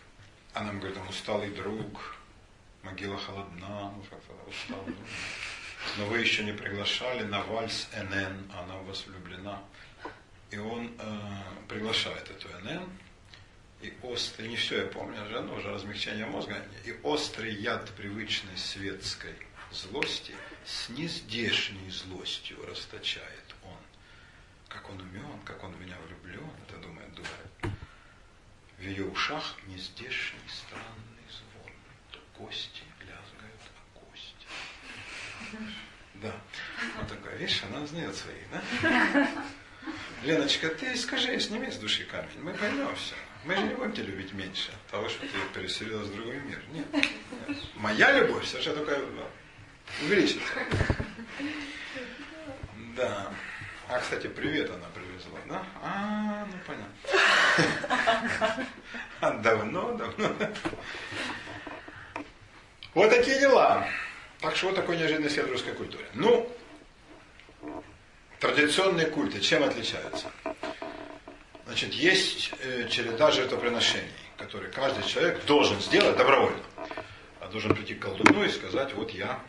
она ему говорит, усталый друг, могила холодна, ну как-то устал друг. но вы еще не приглашали на вальс НН, она в вас влюблена. И он приглашает эту НН, и острый, не все я помню, уже размягчение мозга, и острый яд привычной светской злости с нездешней злостью расточает он. Как он умен, как он в меня влюблен, это думает дура. В ее ушах нездешний странный звон, то кости лязгают о кости. Да, вот такая, видишь, она знает своих, да? Леночка, ты скажи, сними с души камень, мы поймем все. Мы же не будем тебя любить меньше от того, что ты переселилась в другой мир. Нет. Моя любовь совершенно только увеличится. Да. А, кстати, привет она привезла, да? Ну понятно. Давно. Вот такие дела. Так что вот такой неожиданный след в русской культуре. Ну, традиционные культы чем отличаются? Значит, есть череда жертвоприношений, которые каждый человек должен сделать добровольно. Должен прийти к колдуну и сказать, вот я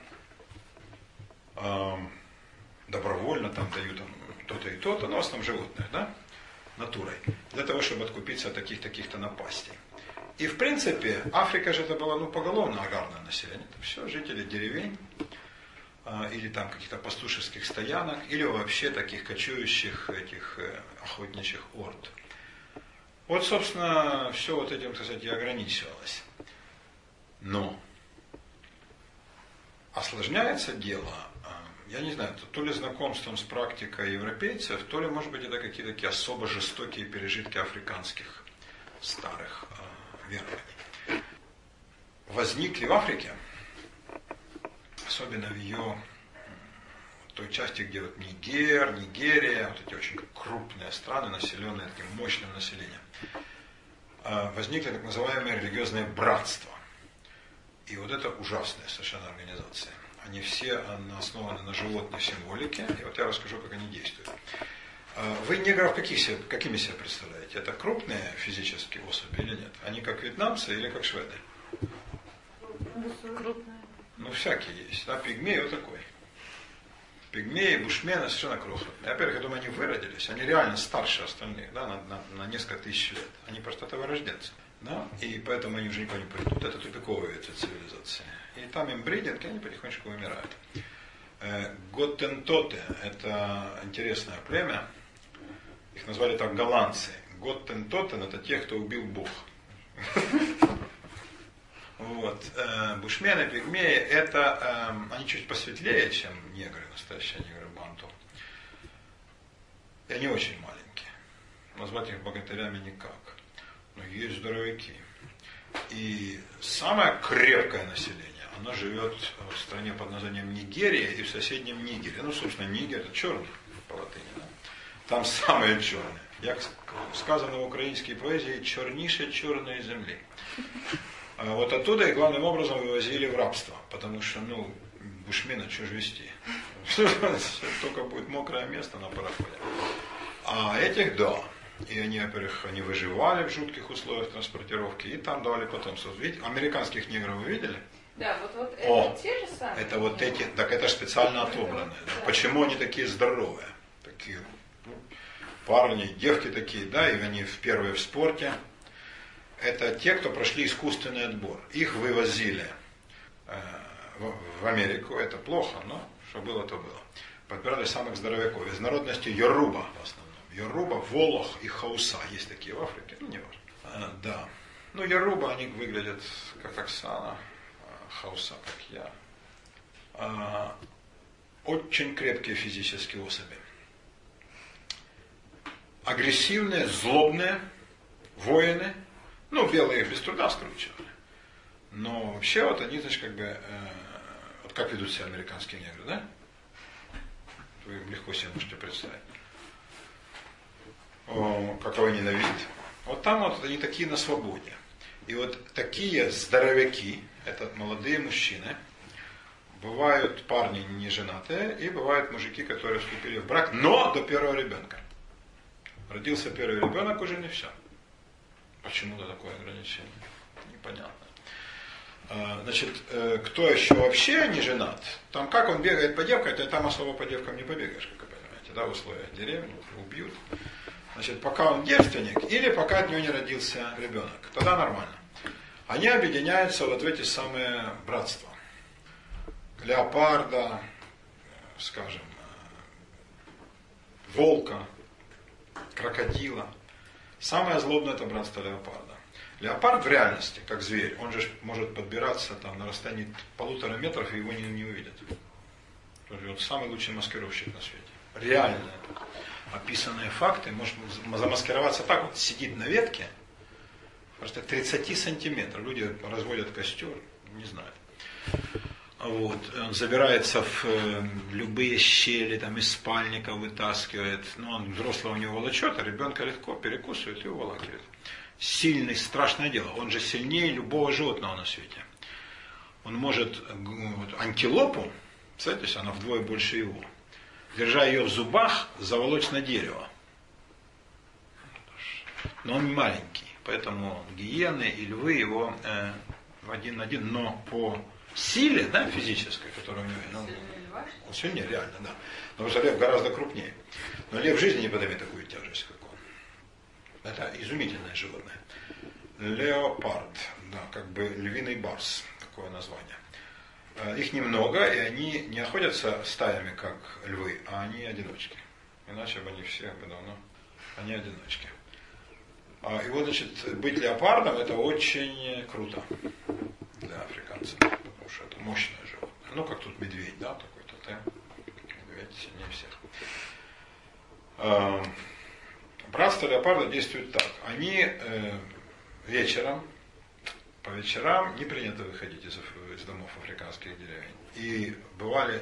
добровольно там даю там то-то и то-то, но в основном животное, да, натурой, для того, чтобы откупиться от таких-то напастей. И в принципе, Африка же это было поголовно аграрное население. Это все жители деревень, или там каких-то пастушеских стоянок, или вообще таких кочующих этих охотничьих орд. Вот, собственно, все вот этим, кстати, и ограничивалось. Но осложняется дело, я не знаю, то ли знакомством с практикой европейцев, то ли, может быть, это какие-то такие особо жестокие пережитки африканских старых верований. Возникли в Африке, особенно в ее той части, где вот Нигерия, вот эти очень крупные страны, населенные таким мощным населением, возникли так называемые религиозные братства. И вот это ужасная совершенно организация. Они все основаны на животной символике, и вот я расскажу, как они действуют. Вы негров какими себя представляете? Это крупные физические особи или нет? Они как вьетнамцы или как шведы? Крупные. Ну, всякие есть. Да? Пигмей вот такой. Пигмеи, бушмены совершенно крохотные. Во-первых, я думаю, они выродились. Они реально старше остальных, да, на несколько тысяч лет. Они просто вырожденцы. Да? И поэтому они уже никуда не придут. Это тупиковые эти цивилизации. И там им бридинг, и они потихонечку вымирают. Готтентоте – это интересное племя. Их назвали так голландцы. Готтентотен – это те, кто убил Бог. Вот. Бушмены, пигмеи, это они чуть посветлее, чем негры, настоящие негры банту. И они очень маленькие. Назвать их богатырями никак. Но есть здоровяки. И самое крепкое население, оно живет в стране под названием Нигерия и в соседнем Нигере. Ну, собственно, Нигер это черный по латыни. Да? Там самые черные. Як сказано в украинской поэзии, чернейшие черные земли. А вот оттуда и главным образом вывозили в рабство, потому что, бушмена что же везти? Только будет мокрое место на пароходе. А этих, да. И они, во-первых, они выживали в жутких условиях транспортировки, и там давали потомство. Видите, американских негров вы видели? Да, вот это те же самые. Это вот эти, так это специально отобранные. Да. Почему они такие здоровые? Такие парни, девки такие, да, и они первые в спорте. Это те, кто прошли искусственный отбор. Их вывозили в Америку, это плохо, но что было, то было. Подбирали самых здоровяков. Из народности Йоруба в основном. Йоруба, Волох и Хауса. Есть такие в Африке, не важно. Да. Йоруба, они выглядят как Оксана, Хауса, как я. Очень крепкие физические особи. Агрессивные, злобные, воины. Белые их без труда скручивали. Но вообще вот они, значит, вот как ведут себя американские негры, да? Вы легко себе можете представить. Каковы они на вид. Вот там вот они такие на свободе. И вот такие здоровяки, это молодые мужчины, бывают парни не женатые, и бывают мужики, которые вступили в брак, но до первого ребенка. Родился первый ребенок, уже не все. Почему-то такое ограничение. Непонятно. Значит, кто еще вообще не женат, там как он бегает по девкам, то там особо по девкам не побегаешь, как вы понимаете, да, в условиях деревни, убьют. Значит, пока он девственник или пока от него не родился ребенок, тогда нормально. Они объединяются вот в эти самые братства. Леопарда, скажем, волка, крокодила. Самое злобное это братство леопарда. Леопард в реальности, как зверь, он же может подбираться там, на расстоянии 1,5 метров, и его не увидят. Вот самый лучший маскировщик на свете. Реально описанные факты, может замаскироваться так, вот сидит на ветке, просто 30 сантиметров. Люди разводят костер, не знаю. Вот. Он забирается в любые щели, там, из спальника вытаскивает. Ну, он взрослого не волочет, а ребенка легко перекусывает и уволакивает. Сильный, страшное дело. Он же сильнее любого животного на свете. Он может антилопу, представляете, она вдвое больше его, держа ее в зубах, заволочь на дерево. Но он маленький, поэтому гиены и львы его один на один, но по силе, да, физической, которая у него есть, он сильнее, реально, да. Но потому что лев гораздо крупнее. Но лев в жизни не поднимет такую тяжесть, как он. Это изумительное животное. Леопард, да, как бы львиный барс, такое название. Их немного, и они не охотятся стаями, как львы, а они одиночки. Иначе бы они все бы давно, они одиночки. И вот, значит, быть леопардом это очень круто для африканцев, потому что это мощное животное. Ну, как тут медведь, да, такой-то, медведь сильнее всех. Братство леопарда действует так. Они вечером, по вечерам не принято выходить из домов африканских деревень. И бывали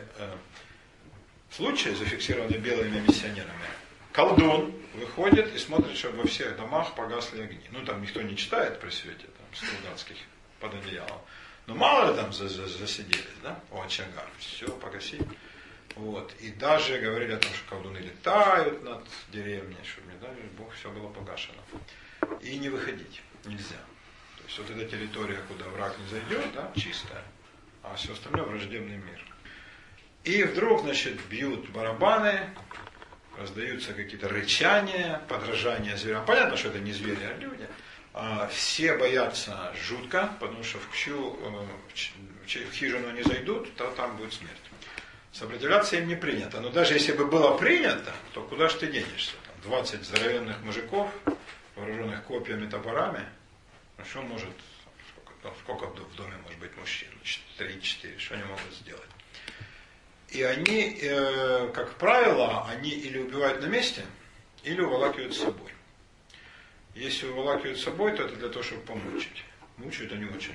случаи, зафиксированные белыми миссионерами. Колдун выходит и смотрит, чтобы во всех домах погасли огни. Ну, там никто не читает при свете там, стругацких под одеялом. Но мало ли там засиделись, да, у очага. Все, погаси. Вот. И даже говорили о том, что колдуны летают над деревней, чтобы, не дай Бог, все было погашено. И не выходить нельзя. То есть вот эта территория, куда враг не зайдет, да, чистая, а все остальное враждебный мир. И вдруг, значит, бьют барабаны, раздаются какие-то рычания, подражания зверям. Понятно, что это не звери, а люди. Все боятся жутко, потому что в хижину не зайдут, то там будет смерть. Сопротивляться им не принято. Но даже если бы было принято, то куда же ты денешься? Там 20 здоровенных мужиков, вооруженных копьями, топорами. Ну что может, сколько в доме может быть мужчин? 3-4, что они могут сделать? И они, как правило, они или убивают на месте, или уволакивают с собой. Если уволакивают с собой, то это для того, чтобы помучить. Мучают они очень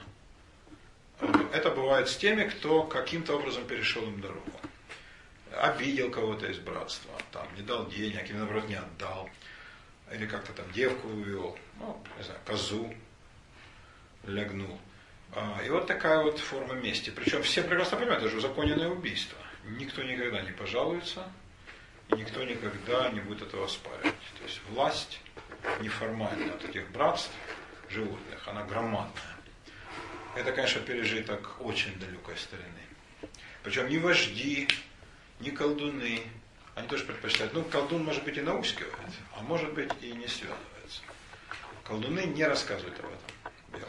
умело. Это бывает с теми, кто каким-то образом перешел им дорогу. Обидел кого-то из братства, там, не дал денег, или наоборот не отдал. Или как-то там девку увел, ну, не знаю, козу лягнул. И вот такая вот форма мести. Причем все прекрасно понимают, это же узаконенное убийство. Никто никогда не пожалуется, и никто никогда не будет этого оспаривать. То есть власть неформальная от этих братств животных, она громадная. Это, конечно, пережиток очень далекой старины. Причем ни вожди, ни колдуны, они тоже предпочитают. Ну, колдун, может быть, и наускивает, а может быть, и не связывается. Колдуны не рассказывают об этом белым.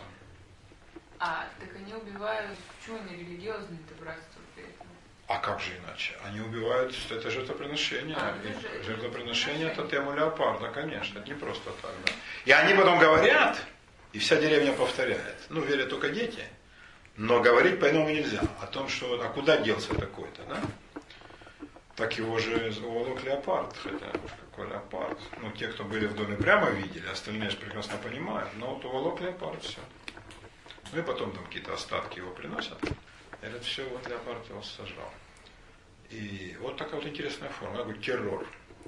Так они убивают, почему они религиозные-то братства при этом? А как же иначе? Они убивают, это жертвоприношение. Жертвоприношение это тема леопарда, конечно, это не просто так. Да? И они потом говорят, и вся деревня повторяет. Ну, верят только дети, но говорить по-иному нельзя. О том, что, а куда делся такой-то, да? Так его же уволок леопард, хотя какой леопард. Ну, те, кто были в доме, прямо видели, остальные же прекрасно понимают, но вот уволок леопард, все. Ну и потом там какие-то остатки его приносят. И это все, вот леопард его сожрал. И вот такая вот интересная форма. Я говорю, террор.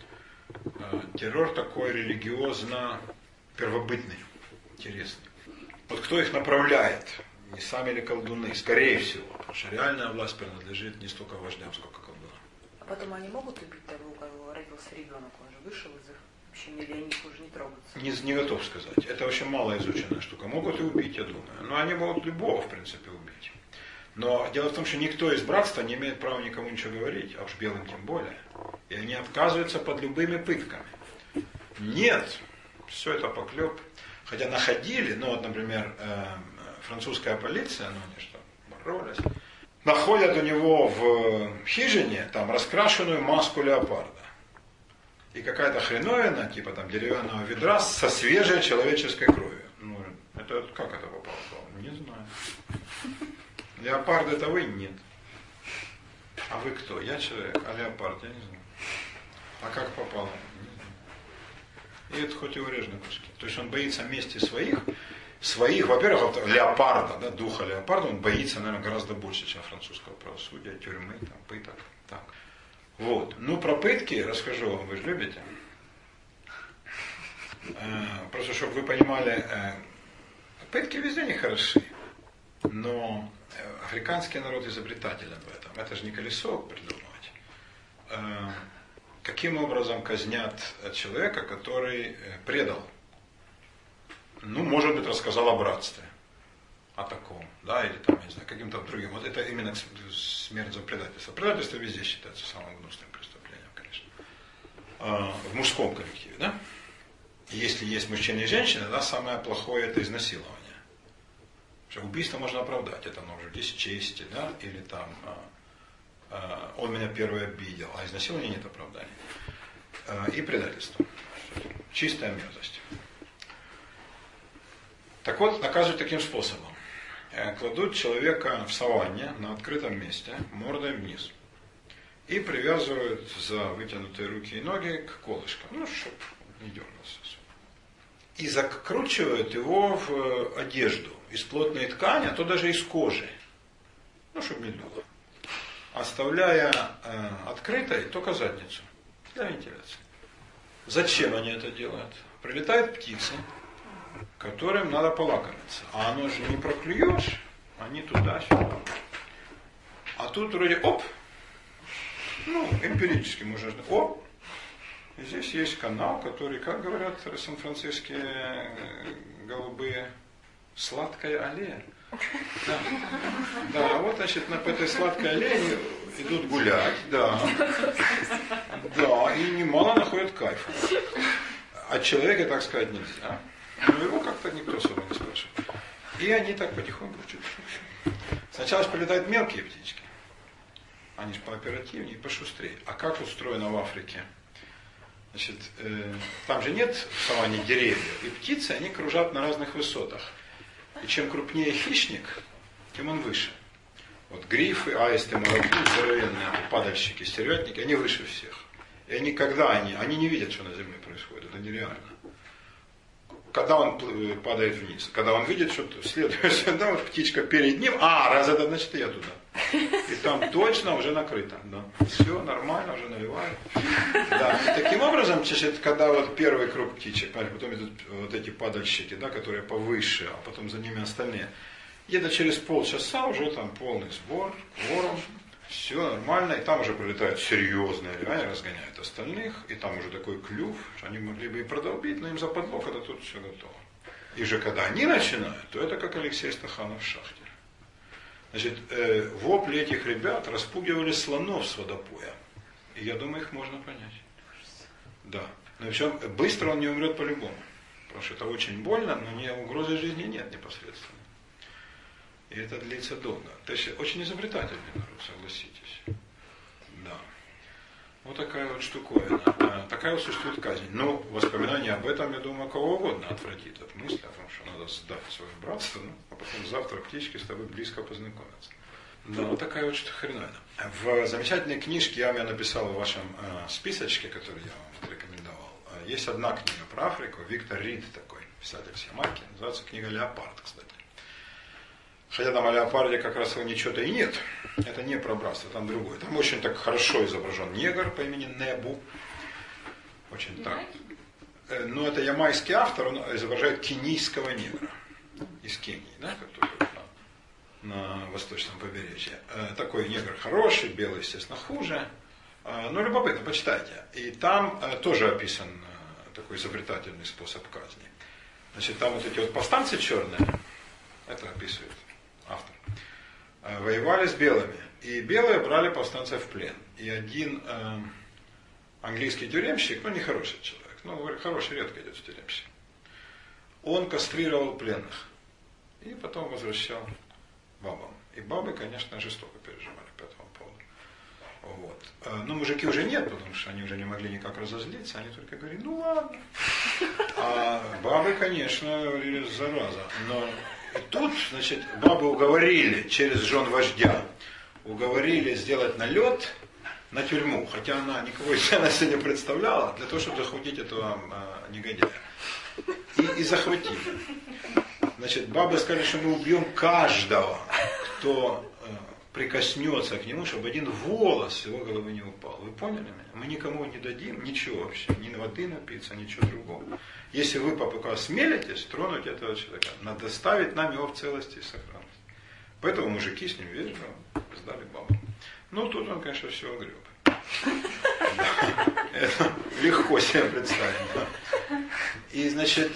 Террор такой религиозно-первобытный, интересный. Вот кто их направляет? Не сами ли колдуны? Скорее всего. Потому что реальная власть принадлежит не столько вождям, сколько колдунам. А потом они могут убить того, у кого родился ребенок, он же вышел из их Вообще или они уже не трогаются? Не готов сказать. Это очень мало изученная штука. Могут и убить, я думаю. Но они могут любого, в принципе, убить. Но дело в том, что никто из братства не имеет права никому ничего говорить, а уж белым тем более. И они отказываются под любыми пытками. Нет, все это поклеп. Хотя находили, ну вот, например, французская полиция, ну они что, боролись, находят у него в хижине там раскрашенную маску леопарда. И какая-то хреновина, типа там деревянного ведра со свежей человеческой кровью. Ну, это как это попало? Не знаю. Леопард это вы? Нет. А вы кто? Я человек, а леопард я не знаю. А как попало? Не знаю. И это хоть и урежь на куски. То есть он боится мести своих, во-первых, леопарда, да, духа леопарда, он боится, наверное, гораздо больше, чем французского правосудия, тюрьмы, там, пыток. Так. Вот. Ну, про пытки расскажу вам, вы же любите. Просто, чтобы вы понимали, пытки везде не хороши, но африканский народ изобретателен в этом. Это же не колесо придумывать. Каким образом казнят человека, который предал? Ну, может быть, рассказал о братстве, о таком, да, или там, не знаю, каким-то другим. Вот это именно смерть за предательство. Предательство везде считается самым гнусным преступлением, конечно. В мужском коллективе, да? Если есть мужчина и женщина, да, самое плохое это изнасилование. Потому что убийство можно оправдать, это оно уже здесь чести, да, или там он меня первый обидел, а изнасилование нет оправдания. И предательство. Чистая мерзость. Так вот, наказывают таким способом. Кладут человека в саванне на открытом месте, мордой вниз. И привязывают за вытянутые руки и ноги к колышкам. Ну, чтобы не дергался. И закручивают его в одежду из плотной ткани, а то даже из кожи. Ну, чтобы не дуло. Оставляя открытой только задницу для вентиляции. Зачем они это делают? Прилетают птицы, которым надо полакомиться. А оно же не проклюешь, они туда-сюда. А тут вроде оп, ну, эмпирически можно, оп, и здесь есть канал, который, как говорят сан-франциские голубые, сладкая аллея. Да. Да, а вот, значит, по этой сладкой аллее идут гулять, да. Да, и немало находят кайфа. От человека, так сказать, нельзя. Но его как-то никто особо не спрашивает. И они так потихоньку чуть-чуть. Сначала прилетают мелкие птички. Они же пооперативнее и пошустрее. А как устроено в Африке? Значит, там же нет в саванне деревьев. И птицы, они кружат на разных высотах. И чем крупнее хищник, тем он выше. Вот грифы, аисты, марабу, здоровенные падальщики, стервятники, они выше всех. И они не видят, что на земле происходит. Это нереально. Когда он падает вниз, когда он видит, что следующая, да, вот птичка перед ним, раз это, значит, я туда. И там точно уже накрыто. Да. Все нормально, уже наливают. Да. И таким образом, когда вот первый круг птичек, потом идут вот эти падальщики, да, которые повыше, а потом за ними остальные. Где-то через полчаса уже там полный сбор, кворум, все нормально, и там уже прилетают серьезные, они разгоняют остальных, и там уже такой клюв, что они могли бы и продолбить, но им западло, когда тут все готово. И же когда они начинают, то это как Алексей Стаханов в шахте. Значит, вопли этих ребят распугивали слонов с водопоя. И я думаю, их можно понять. Да. Но причем быстро он не умрет по-любому. Потому что это очень больно, но угрозы жизни нет непосредственно. И это длится долго. То есть очень изобретательный народ, согласитесь. Да. Вот такая вот штуковина. Такая вот существует казнь. Ну, воспоминания об этом, я думаю, кого угодно отвратит от мысли о том, что надо сдать свое братство, а потом завтра птички с тобой близко познакомятся. Да, вот такая вот хреновина. В замечательной книжке, я вам написал в вашем списочке, который я вам рекомендовал, есть одна книга про Африку, Виктор Рид такой, писатель с Ямайки, называется книга «Леопард», кстати. Хотя там о леопарде как раз ничего-то и нет. Это не про братство, там другое. Там очень так хорошо изображен негр по имени Небу. Очень так. Ну, это ямайский автор, он изображает кенийского негра. Из Кении, да, который на восточном побережье. Такой негр хороший, белый, естественно, хуже. Но любопытно, почитайте. И там тоже описан такой изобретательный способ казни. Значит, там вот эти вот повстанцы черные, это описывает автор, воевали с белыми. И белые брали повстанцев в плен. И один английский тюремщик, ну, нехороший человек, ну, хороший редко идет в тюремщик, он кастрировал пленных и потом возвращал бабам. И бабы, конечно, жестоко переживали по этому поводу. Вот. Но мужики уже нет, потому что они уже не могли никак разозлиться, они только говорили, ну ладно. А бабы, конечно, говорили, зараза. Но и тут, значит, бабы уговорили через жен вождя, уговорили сделать налет на тюрьму, хотя она никого из ценности не представляла, для того, чтобы захватить этого негодяя. И захватили. Значит, бабы сказали, что мы убьем каждого, кто прикоснется к нему, чтобы один волос с его головы не упал. Вы поняли меня? Мы никому не дадим ничего вообще, ни воды напиться, ничего другого. Если вы пока осмелитесь тронуть этого человека, надо доставить нам его в целости и сохранности. Поэтому мужики с ним вежливо сдали бабу. Ну, тут он, конечно, все огреб. Это легко себе представить. И, значит,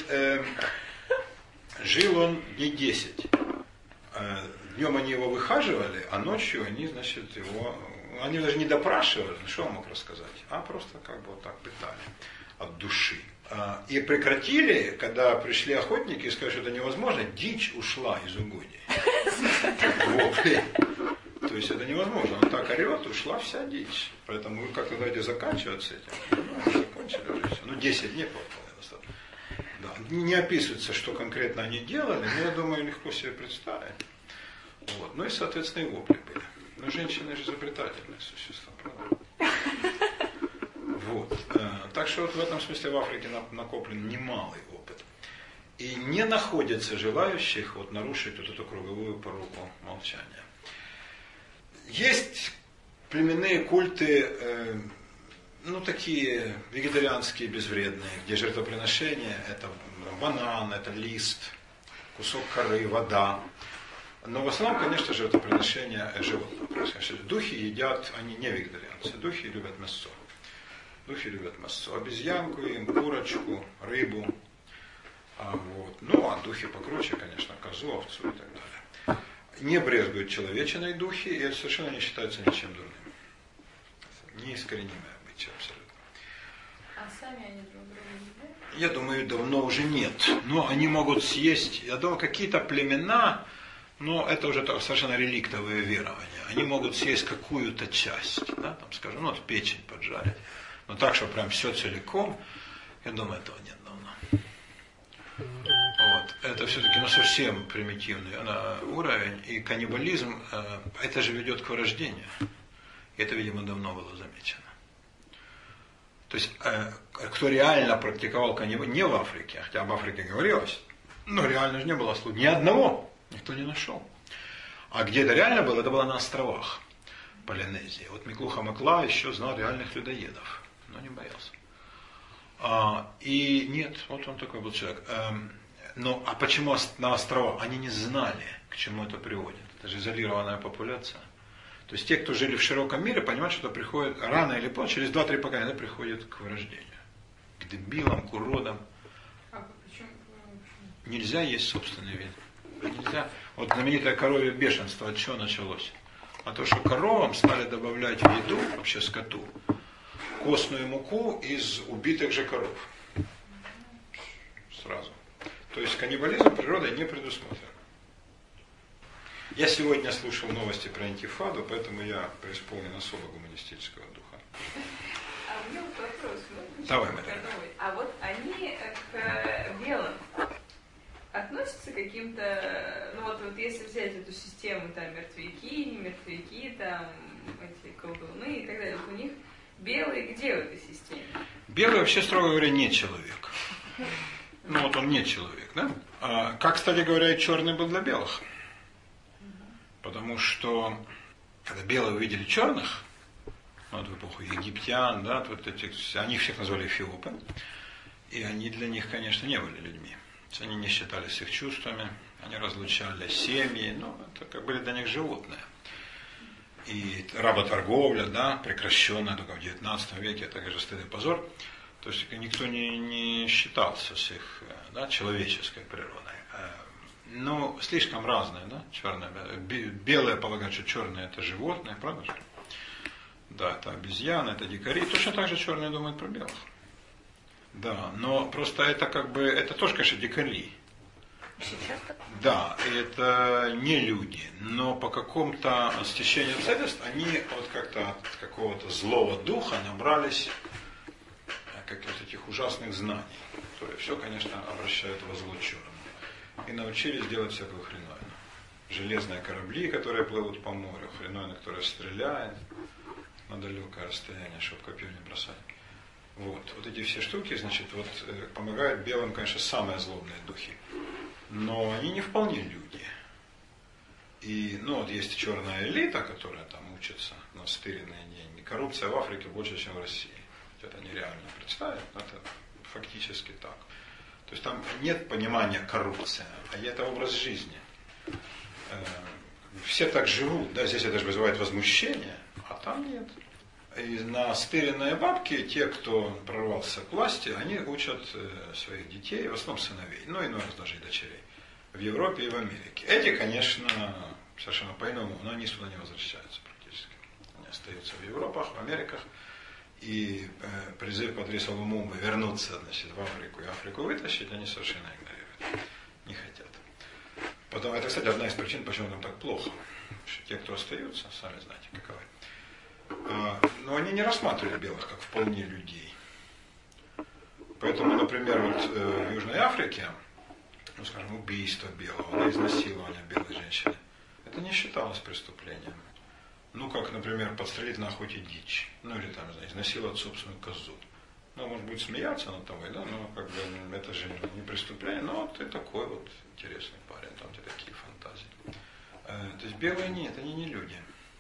жил он дней 10. Днем они его выхаживали, а ночью они, значит, его... Они даже не допрашивали, что он мог рассказать, а просто как бы вот так пытали от души. И прекратили, когда пришли охотники и сказали, что это невозможно, дичь ушла из угодий. То есть это невозможно. Он так орет, ушла вся дичь. Поэтому вы как-то давайте заканчивать с этим. Ну, закончили уже все. Ну, 10 дней достаточно. Да. Не описывается, что конкретно они делали, но я думаю, легко себе представить. Вот. Ну и, соответственно, и вопли были. Но женщины же изобретательные существа, правда? Вот. Так что вот в этом смысле в Африке накоплен немалый опыт. И не находится желающих вот нарушить вот эту круговую поруку молчания. Есть племенные культы, ну такие вегетарианские, безвредные, где жертвоприношение это банан, это лист, кусок коры, вода. Но в основном, конечно, жертвоприношение животного. Духи едят, они не вегетарианцы, духи любят мясо. Духи любят мясо. Обезьянку им, курочку, рыбу. Вот. Ну, а духи покруче, конечно, козу, овцу и так далее. Не брезгуют человечиной духи, и это совершенно не считается ничем дурным. Неискоренимое обычай абсолютно. А сами они друг друга едят? Я думаю, давно уже нет. Но они могут съесть, я думаю, какие-то племена, но это уже совершенно реликтовые верования. Они могут съесть какую-то часть, да, там, скажем, ну вот печень поджарить. Но так, что прям все целиком, я думаю, этого нет давно. Вот. Это все-таки совсем примитивный уровень, и каннибализм, это же ведет к вырождению. И это, видимо, давно было замечено. То есть, кто реально практиковал каннибализм, не в Африке, хотя об Африке говорилось, но реально же не было случая. Ни одного никто не нашел. А где это реально было, это было на островах Полинезии. Вот Миклуха Макла еще знал реальных людоедов, но не боялся. И нет, вот он такой был человек. Но а почему на островах? Они не знали, к чему это приводит. Это же изолированная популяция. То есть те, кто жили в широком мире, понимают, что это приходит рано или поздно, через 2-3 поколения, это приходит к вырождению. К дебилам, к уродам. А почему? Нельзя есть собственный вид. Нельзя. Вот знаменитое коровье бешенство, от чего началось? А то, что коровам стали добавлять в еду, вообще скоту, костную муку из убитых же коров. Сразу. То есть каннибализм природой не предусмотрен. Я сегодня слушал новости про интифаду, поэтому я преисполнен особо гуманистического духа. А у меня вот вопрос. Давай, Мария. А вот они к белым относятся к каким-то, ну вот если взять эту систему, там, мертвяки, не мертвяки, там, эти колдуны и так далее, вот у них белый где в этой системе? Белый вообще, строго говоря, не человек. Ну вот он не человек, да? Как, кстати говоря, и черный был для белых. Потому что, когда белые увидели черных, вот в эпоху египтян, да, вот этих, они всех назвали эфиопы, и они для них, конечно, не были людьми. Они не считались их чувствами, они разлучали семьи, ну, это как были для них животные. И работорговля, да, прекращенная только в 19 веке, это же стыд и позор. То есть никто не считался с их человеческой природой. Но слишком разные, да, черное. Белые полагают, что черное это животное, правда же? Да, это обезьяны, это дикари. Точно так же черные думают про белых. Да, но просто это это тоже, конечно, дикари. Сейчас так? Да, это не люди, но по какому-то стечению обстоятельств они вот как-то от какого-то злого духа набрались каких-то этих ужасных знаний, которые все, конечно, обращают во зло черное. И научились делать всякую хреновину. Железные корабли, которые плывут по морю, хреновина, которая стреляет на далекое расстояние, чтобы копье не бросать. Вот эти все штуки, значит, помогают белым, конечно, самые злобные духи. Но они не вполне люди. И, есть черная элита, которая там учится на стыренные деньги. Коррупция в Африке больше, чем в России. Это нереально представить, но это фактически так. То есть там нет понимания коррупции, а это образ жизни. Все так живут, да, здесь это же вызывает возмущение, а там нет. И на стыренные бабки те, кто прорвался к власти, они учат своих детей, в основном сыновей, иной раз даже и дочерей, в Европе и в Америке. Эти, конечно, совершенно по-иному, но они сюда не возвращаются практически. Они остаются в Европах, в Америках. И призыв Патриса Лумумбы вернуться, значит, в Африку и Африку вытащить, они совершенно игнорируют. Не хотят. Потом, это, кстати, одна из причин, почему нам так плохо. Потому что те, кто остаются, сами знаете, каковы. Но они не рассматривают белых как вполне людей. Поэтому, например, в Южной Африке, скажем, убийство белого, изнасилование белой женщины, это не считалось преступлением. Как, например, подстрелить на охоте дичь. Или там, изнасиловать собственную козу. Может быть, смеяться над тобой, да, но это же не преступление, но ты такой интересный парень, там у тебя такие фантазии. То есть белые нет, они не люди.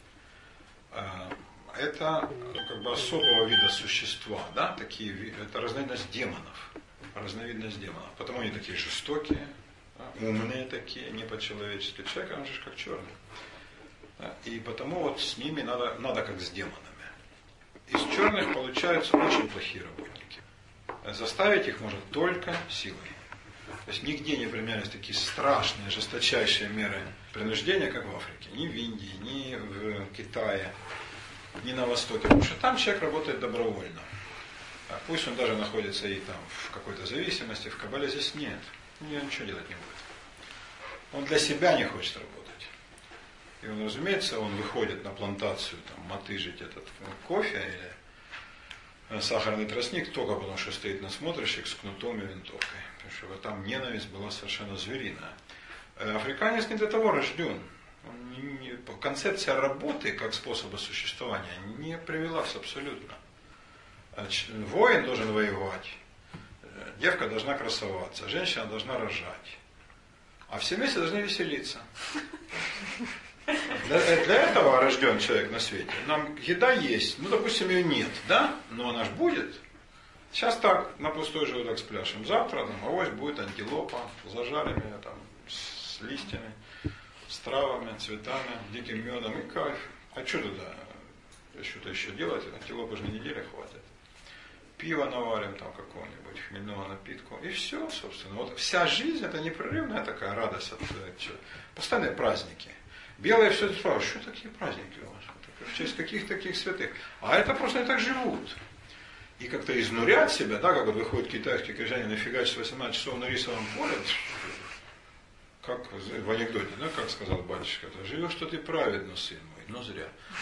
Это особого вида существа, да, это разновидность демонов. Потому они такие жестокие, умные такие, не по-человечески. Человек, он же как черный. И потому с ними надо как с демонами. Из черных получаются очень плохие работники. Заставить их можно только силой. То есть нигде не применялись такие страшные, жесточайшие меры принуждения, как в Африке. Ни в Индии, ни в Китае, ни на Востоке. Потому что там человек работает добровольно. Пусть он даже находится и там в какой-то зависимости, в кабале здесь нет. Ничего делать не будет. Он для себя не хочет работать. И он, разумеется, он выходит на плантацию мотыжить этот кофе или сахарный тростник только потому, что стоит надсмотрщик с кнутом и винтовкой. Потому что там ненависть была совершенно звериная. Африканец не для того рожден. Концепция работы как способа существования не привелась абсолютно. Воин должен воевать, девка должна красоваться, женщина должна рожать. А все вместе должны веселиться. Для этого рожден человек на свете. Нам еда есть, допустим, ее нет, да? Но она ж будет. Сейчас так, на пустой желудок спляшем. Завтра авось будет антилопа, зажарим ее с листьями, с травами, цветами, диким медом и кайф. А что туда? Что-то еще делать? Антилопы же на неделю хватит. Пиво наварим какого-нибудь, хмельного напитку. И все, собственно. Вся жизнь это непрерывная такая радость от постоянные праздники. Белые все это спрашивают, что такие праздники у вас? В честь каких таких святых? А это просто они так живут. И как-то изнурять себя, да, как выходит китайский крестьянин и фигачит 18 часов на рисовом поле, как в анекдоте, да, как сказал батюшка, живешь, что ты праведно, сын мой, но зря.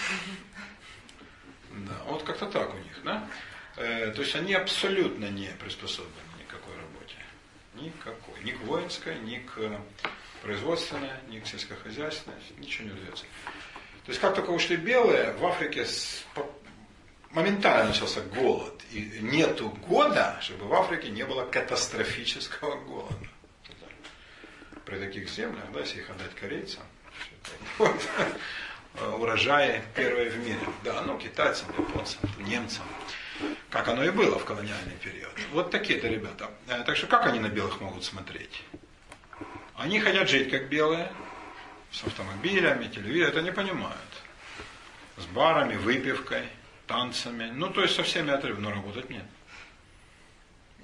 Да, как-то так у них, да. То есть они абсолютно не приспособлены ни к какой работе. Никакой. Ни к воинской, ни к производственной, ни к сельскохозяйственной. Ничего не удается. То есть как только ушли белые, в Африке моментально начался голод. И нету года, чтобы в Африке не было катастрофического голода. При таких землях, да, если их отдать корейцам, урожаи первые в мире. Да, китайцам, японцам, немцам. Как оно и было в колониальный период. Вот такие-то ребята. Так что как они на белых могут смотреть? Они хотят жить как белые, с автомобилями, телевизором, это не понимают. С барами, выпивкой, танцами. То есть со всеми отрывами, но работать нет.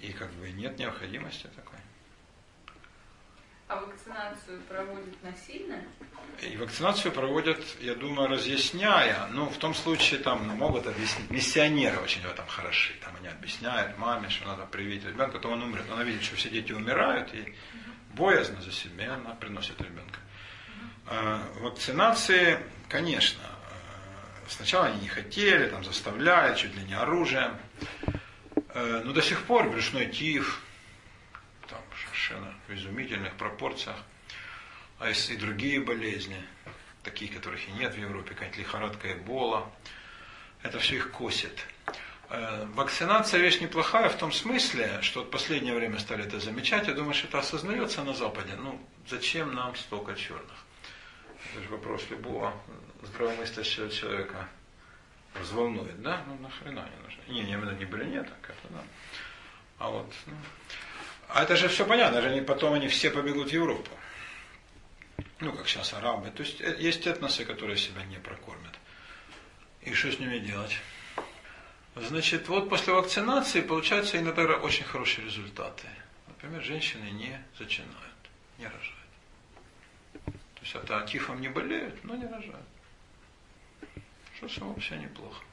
И как бы нет необходимости такой. А вакцинацию проводят насильно? И вакцинацию проводят, я думаю, разъясняя, ну, в том случае там могут объяснить, миссионеры очень в этом хороши, там они объясняют маме, что надо привить ребенка, то он умрет. Она видит, что все дети умирают, и боязно за себя она приносит ребенка. Вакцинации, конечно, сначала они не хотели, там заставляли, чуть ли не оружием, но до сих пор брюшной тиф, там совершенно в изумительных пропорциях, а есть и другие болезни, такие, которых и нет в Европе, какая-нибудь лихорадка Эбола, это все их косит. Вакцинация вещь неплохая в том смысле, что в последнее время стали это замечать, я думаю, что это осознается на Западе, ну зачем нам столько черных? Это же вопрос любого здравомыслящего человека взволнует, да? Ну нахрена не нужно? Не именно не брюнеток, это да. А вот, ну. А это же все понятно, же потом они все побегут в Европу. Ну, как сейчас арабы. То есть есть этносы, которые себя не прокормят. И что с ними делать? Значит, вот после вакцинации получаются иногда очень хорошие результаты. Например, женщины не зачинают, не рожают. То есть это тифом не болеют, но не рожают. Что само все неплохо.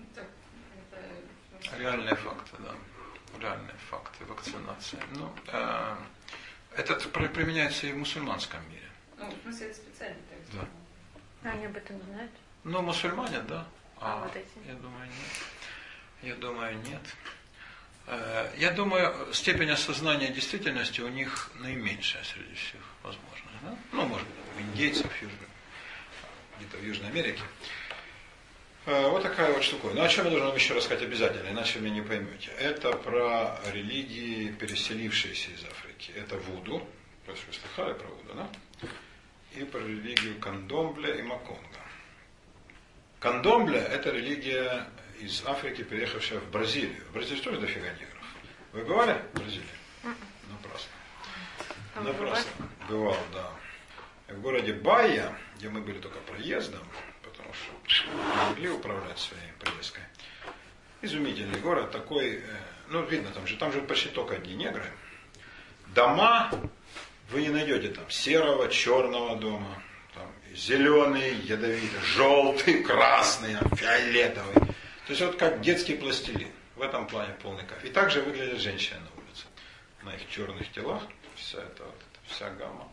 Реальные факты, да. Реальные факты вакцинации. Ну, это применяется и в мусульманском мире. Ну, в смысле, это специально так сделано. Да. Они об этом не знают? Ну, мусульмане, да. А вот эти? Я думаю, нет. Я думаю, нет. Я думаю, степень осознания действительности у них наименьшая среди всех возможных. Да? Ну, может быть, у индейцев, где-то в Южной Америке. Вот такая вот штука. Ну, о чем я должен вам еще рассказать обязательно, иначе вы меня не поймете. Это про религии, переселившиеся из Африки. Это вуду, то есть вы слыхали про вуду, да? И про религию Кандомбле и Маконга. Кандомбле – это религия из Африки, переехавшая в Бразилию. В Бразилии тоже дофига негров. Вы бывали в Бразилии? Напрасно. Напрасно. Бывал, да. В городе Баия, где мы были только проездом, потому что не могли управлять своей поездкой. Изумительный город, такой, ну видно, там же почти только одни негры. Дома вы не найдете там серого, черного дома, там зеленый, ядовитый, желтый, красный, фиолетовый. То есть вот как детский пластилин. В этом плане полный кайф. И также выглядят женщины на улице. На их черных телах вся гамма.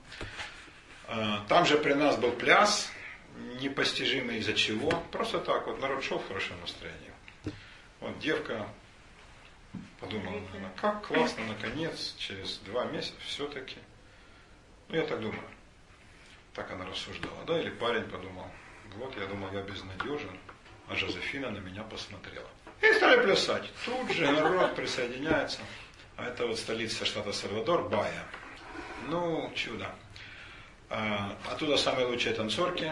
Там же при нас был пляс, непостижимый из-за чего. Просто так вот, народ шел в хорошем настроении. Вот девка подумала, наверное, как классно, наконец, через 2 месяца все-таки. Ну, я так думаю. Так она рассуждала, да? Или парень подумал, вот, я думал, я безнадежен, а Жозефина на меня посмотрела. И стали плясать. Тут же народ присоединяется. А это вот столица штата Сальвадор, Баия. Ну, чудо. Оттуда самые лучшие танцорки.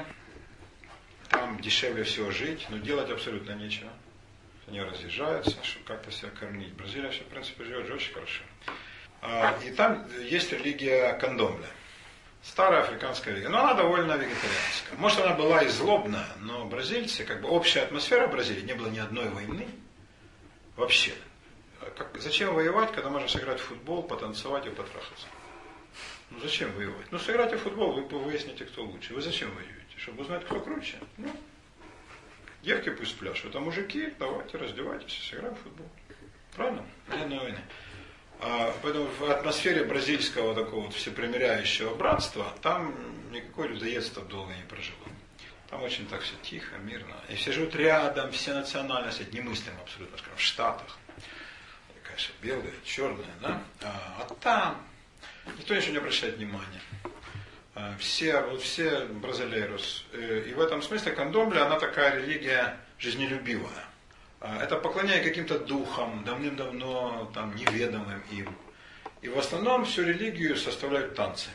Там дешевле всего жить, но делать абсолютно нечего. Они разъезжаются, чтобы как-то себя кормить. Бразилия все, в принципе, живет же очень хорошо. И там есть религия Кандомбле. Старая африканская религия. Но она довольно вегетарианская. Может, она была и злобная, но бразильцы, как бы общая атмосфера Бразилии, не было ни одной войны. Вообще. Зачем воевать, когда можно сыграть в футбол, потанцевать и потрахаться? Ну зачем воевать? Ну сыграйте в футбол, вы выясните, кто лучше. Вы зачем воюете? Чтобы узнать, кто круче? Ну, девки пусть пляшут, а мужики, давайте раздевайтесь и сыграем в футбол. Правильно? Ни одной войны. Поэтому в атмосфере бразильского такого вот всепримиряющего братства там никакое людоедство долго не прожило. Там очень так все тихо, мирно. И все живут рядом, все национальности, немыслимо абсолютно, скажем, в Штатах. И, конечно, белые, черные, да? А там никто ничего не обращает внимания. Все бразилейрус. И в этом смысле Кандомбле, она такая религия жизнелюбивая. Это поклонение каким-то духам, давным-давно там, неведомым им. И в основном всю религию составляют танцы.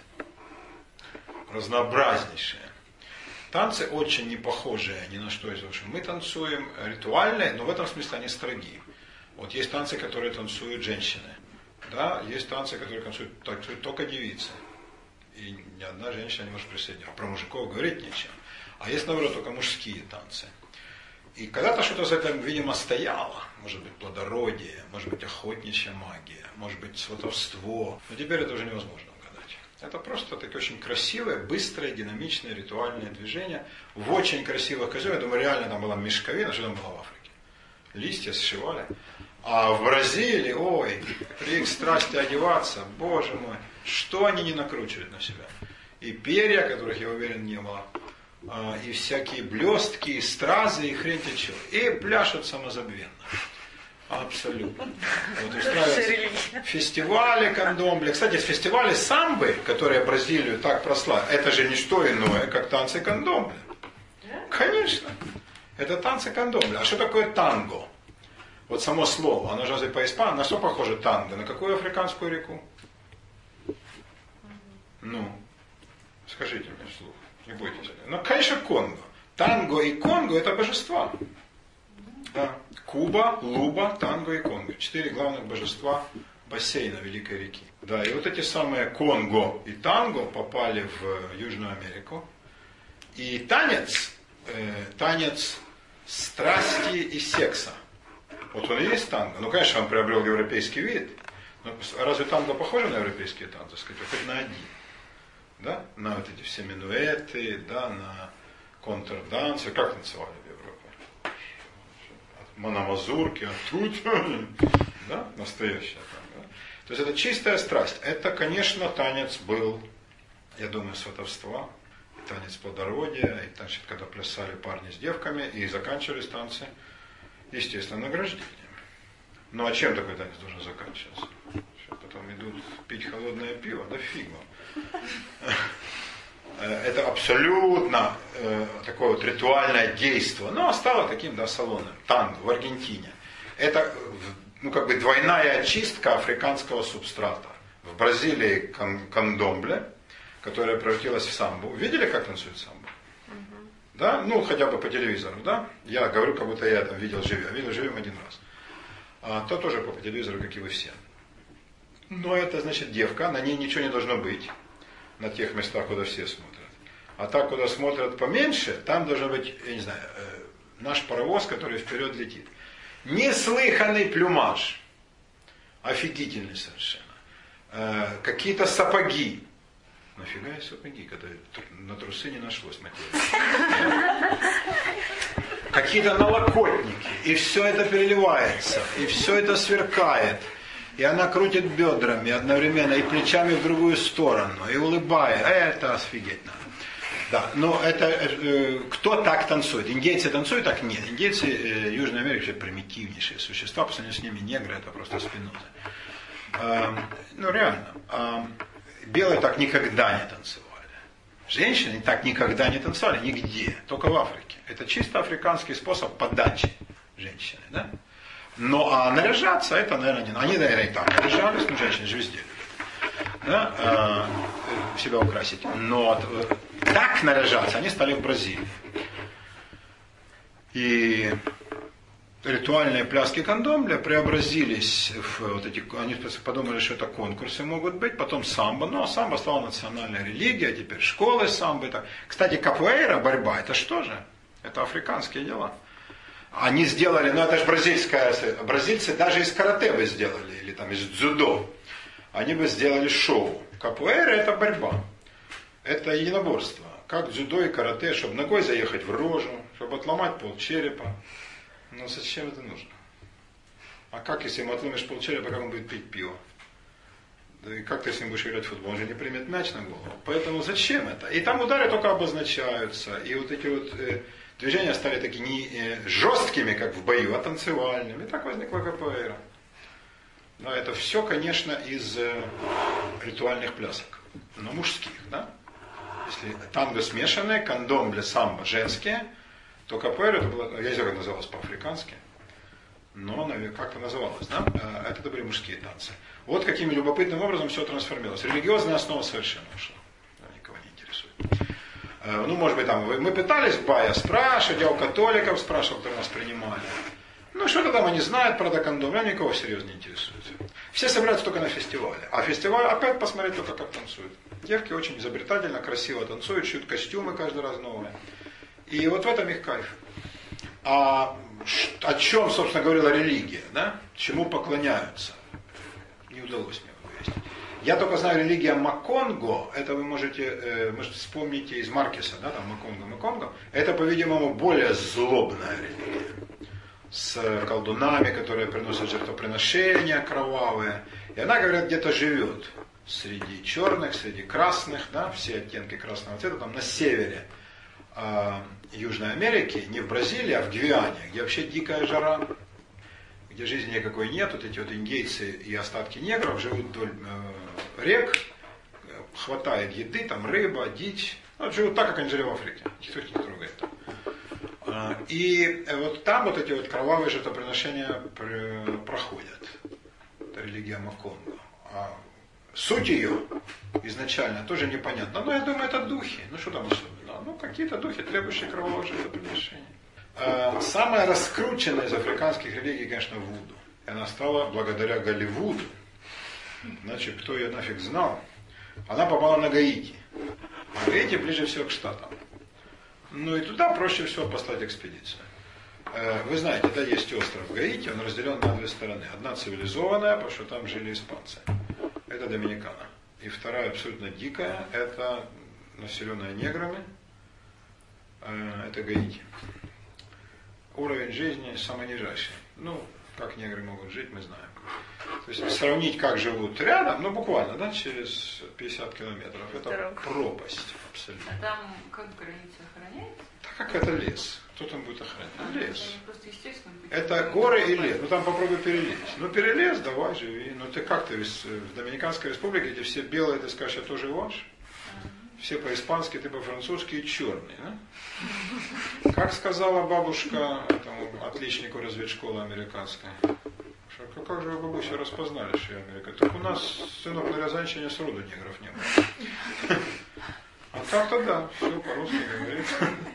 Разнообразнейшие. Танцы очень не похожие ни на что из того, что мы танцуем, ритуальные, но в этом смысле они строгие. Вот есть танцы, которые танцуют женщины. Да, есть танцы, которые танцуют только девицы. И ни одна женщина не может присоединиться. А про мужиков говорить нечего. А есть, наоборот, только мужские танцы. И когда-то что-то за этим, видимо, стояло. Может быть, плодородие, может быть, охотничья магия, может быть, сватовство. Но теперь это уже невозможно угадать. Это просто такие очень красивые, быстрые, динамичные, ритуальные движения. В очень красивых костюмах. Я думаю, реально там была мешковина, что там было в Африке. Листья сшивали. А в Бразилии, ой, при их страсти одеваться, боже мой, что они не накручивают на себя. И перья, которых, я уверен, не было, и всякие блестки, и стразы, и хрень течет. И пляшут самозабвенно. Абсолютно. Вот устраиваются фестивали кандомбле. Кстати, фестивали самбы, которые Бразилию так прославили, это же не что иное, как танцы кандомбле. Конечно. Это танцы кандомбле. А что такое танго? Вот само слово, оно же разве по-испански, на что похоже танго? На какую африканскую реку? Ну, скажите мне вслух, не бойтесь. Ну, конечно, Конго. Танго и Конго это божества. Да. Куба, Луба, Танго и Конго. 4 главных божества бассейна Великой реки. Да, и вот эти самые Конго и Танго попали в Южную Америку. И танец страсти и секса. Вот он и есть танго. Ну, конечно, он приобрел европейский вид. Но разве танго похоже на европейские танцы? Сказать, хоть на один. Да? На вот эти все минуэты, да, на контрдансы. Как танцевали в Европе? На мазурке, а тут, да, настоящая танго. Да? То есть это чистая страсть. Это, конечно, танец был, я думаю, сватовства. Танец плодородия, и танец, когда плясали парни с девками, и заканчивались танцы, естественно, награждением. Ну а чем такой танец должен заканчиваться? Потом идут пить холодное пиво, да фиг вам. Это абсолютно такое вот ритуальное действие, но стало таким, да, салоном. Танго в Аргентине. Это, ну, как бы двойная очистка африканского субстрата. В Бразилии кандомбле, которая превратилась в самбу. Видели, как танцует самбу? Да? Ну, хотя бы по телевизору, да? Я говорю, как будто я это видел живьем. Видел живьем один раз. А то тоже по телевизору, как и вы все. Но это, значит, девка, на ней ничего не должно быть. На тех местах, куда все смотрят. А так, куда смотрят поменьше, там должен быть, я не знаю, наш паровоз, который вперед летит. Неслыханный плюмаж. Офигительный совершенно. Какие-то сапоги. Нафига и сапоги, когда на трусы не нашлось материи. Какие-то налокотники. И все это переливается. И все это сверкает. И она крутит бедрами одновременно, и плечами в другую сторону, и улыбает. Это офигенно. Да, но это кто так танцует? Индейцы танцуют так? Нет. Индейцы Южной Америки вообще примитивнейшие существа, по сравнению с ними негры это просто Спиноза. Ну реально. Белые так никогда не танцевали. Женщины так никогда не танцевали нигде, только в Африке. Это чисто африканский способ подачи женщины. Да? Но наряжаться это, наверное, не... Они, наверное, и там наряжались, но женщины же везде любят. Да? Себя украсить. Но так наряжаться они стали в Бразилии. И ритуальные пляски кандомбле преобразились в вот эти... Они подумали, что это конкурсы могут быть, потом самбо. Ну, а самбо стала национальная религия, теперь школы самбо. Кстати, капуэйра, борьба, это что же? Это африканские дела. Они сделали, ну это же бразильская, бразильцы даже из карате бы сделали, или там из дзюдо. Они бы сделали шоу. Капуэра это борьба. Это единоборство. Как дзюдо и карате, чтобы ногой заехать в рожу, чтобы отломать полчерепа. Ну зачем это нужно? А как, если ему отломишь полчерепа, как он будет пить пиво? Да и как ты с ним будешь играть в футбол? Он же не примет мяч на голову. Поэтому зачем это? И там удары только обозначаются. И вот эти вот... Движения стали такими не жесткими, как в бою, а танцевальными. И так возникла капуэйра. Да, это все, конечно, из ритуальных плясок. Но мужских, да? Если танго смешанные, кандомбле, самбо женские, то капуэйра, это было, я не знаю, как называлось по-африкански, но как-то называлось, да? Это были мужские танцы. Вот каким любопытным образом все трансформировалось. Религиозная основа совершенно ушла. Никого не интересует. Ну, может быть, там, мы пытались в Бая спрашивать, я у католиков спрашивал, которые нас принимали. Ну, что-то там они знают про докондом, а никого серьезно не интересует. Все собираются только на фестивале. А фестиваль опять посмотреть только, как танцуют. Девки очень изобретательно, красиво танцуют, шьют костюмы каждый раз новые. И вот в этом их кайф. О чем, собственно, говорила религия, да? Чему поклоняются? Не удалось мне выяснить. Я только знаю религия Маконго, это вы можете, может, вспомните из Маркеса, да, там Маконго. Это, по-видимому, более злобная религия. С колдунами, которые приносят жертвоприношения кровавые. И она, говорят, где-то живет. Среди черных, среди красных, да, все оттенки красного цвета, там на севере Южной Америки, не в Бразилии, а в Гвиане, где вообще дикая жара, где жизни никакой нет, вот эти вот индейцы и остатки негров живут вдоль рек, хватает еды, там рыба, дичь, вот живут так, как они жили в Африке, никто их не трогает. И вот там вот эти вот кровавые жертвоприношения проходят. Это религия Маконго. Суть ее изначально тоже непонятна. Но я думаю, это духи. Ну что там особенно? Ну какие-то духи, требующие кровавого жертвоприношения. Самая раскрученная из африканских религий, конечно, вуду. И она стала благодаря Голливуду. Значит, кто ее нафиг знал? Она попала на Гаити. А Гаити ближе всего к Штатам. Ну и туда проще всего послать экспедицию. Вы знаете, да, есть остров Гаити, он разделен на две стороны. Одна цивилизованная, потому что там жили испанцы. Это Доминикана. И вторая абсолютно дикая, это населенная неграми, это Гаити. Уровень жизни самый нижайший. Ну, как негры могут жить, мы знаем. То есть сравнить, как живут рядом, ну буквально, да, через 50 километров, это пропасть абсолютно. А там как граница охраняется? Так как это лес. Кто там будет охранять? Лес. Просто естественно. Это горы и лес. Ну там попробуй перелезть. Ну перелез, давай, живи. Ну ты как ты в Доминиканской республике, где все белые, ты скажешь, я тоже ваш? Все по-испански, ты по-французски и черный. Да? Как сказала бабушка этому отличнику разведшколы американской. Что, как же вы, бабуся, распознали, что я американец? Так у нас, сынок, на Рязанщине сроду негров не было. А так-то да, все по-русски говорит.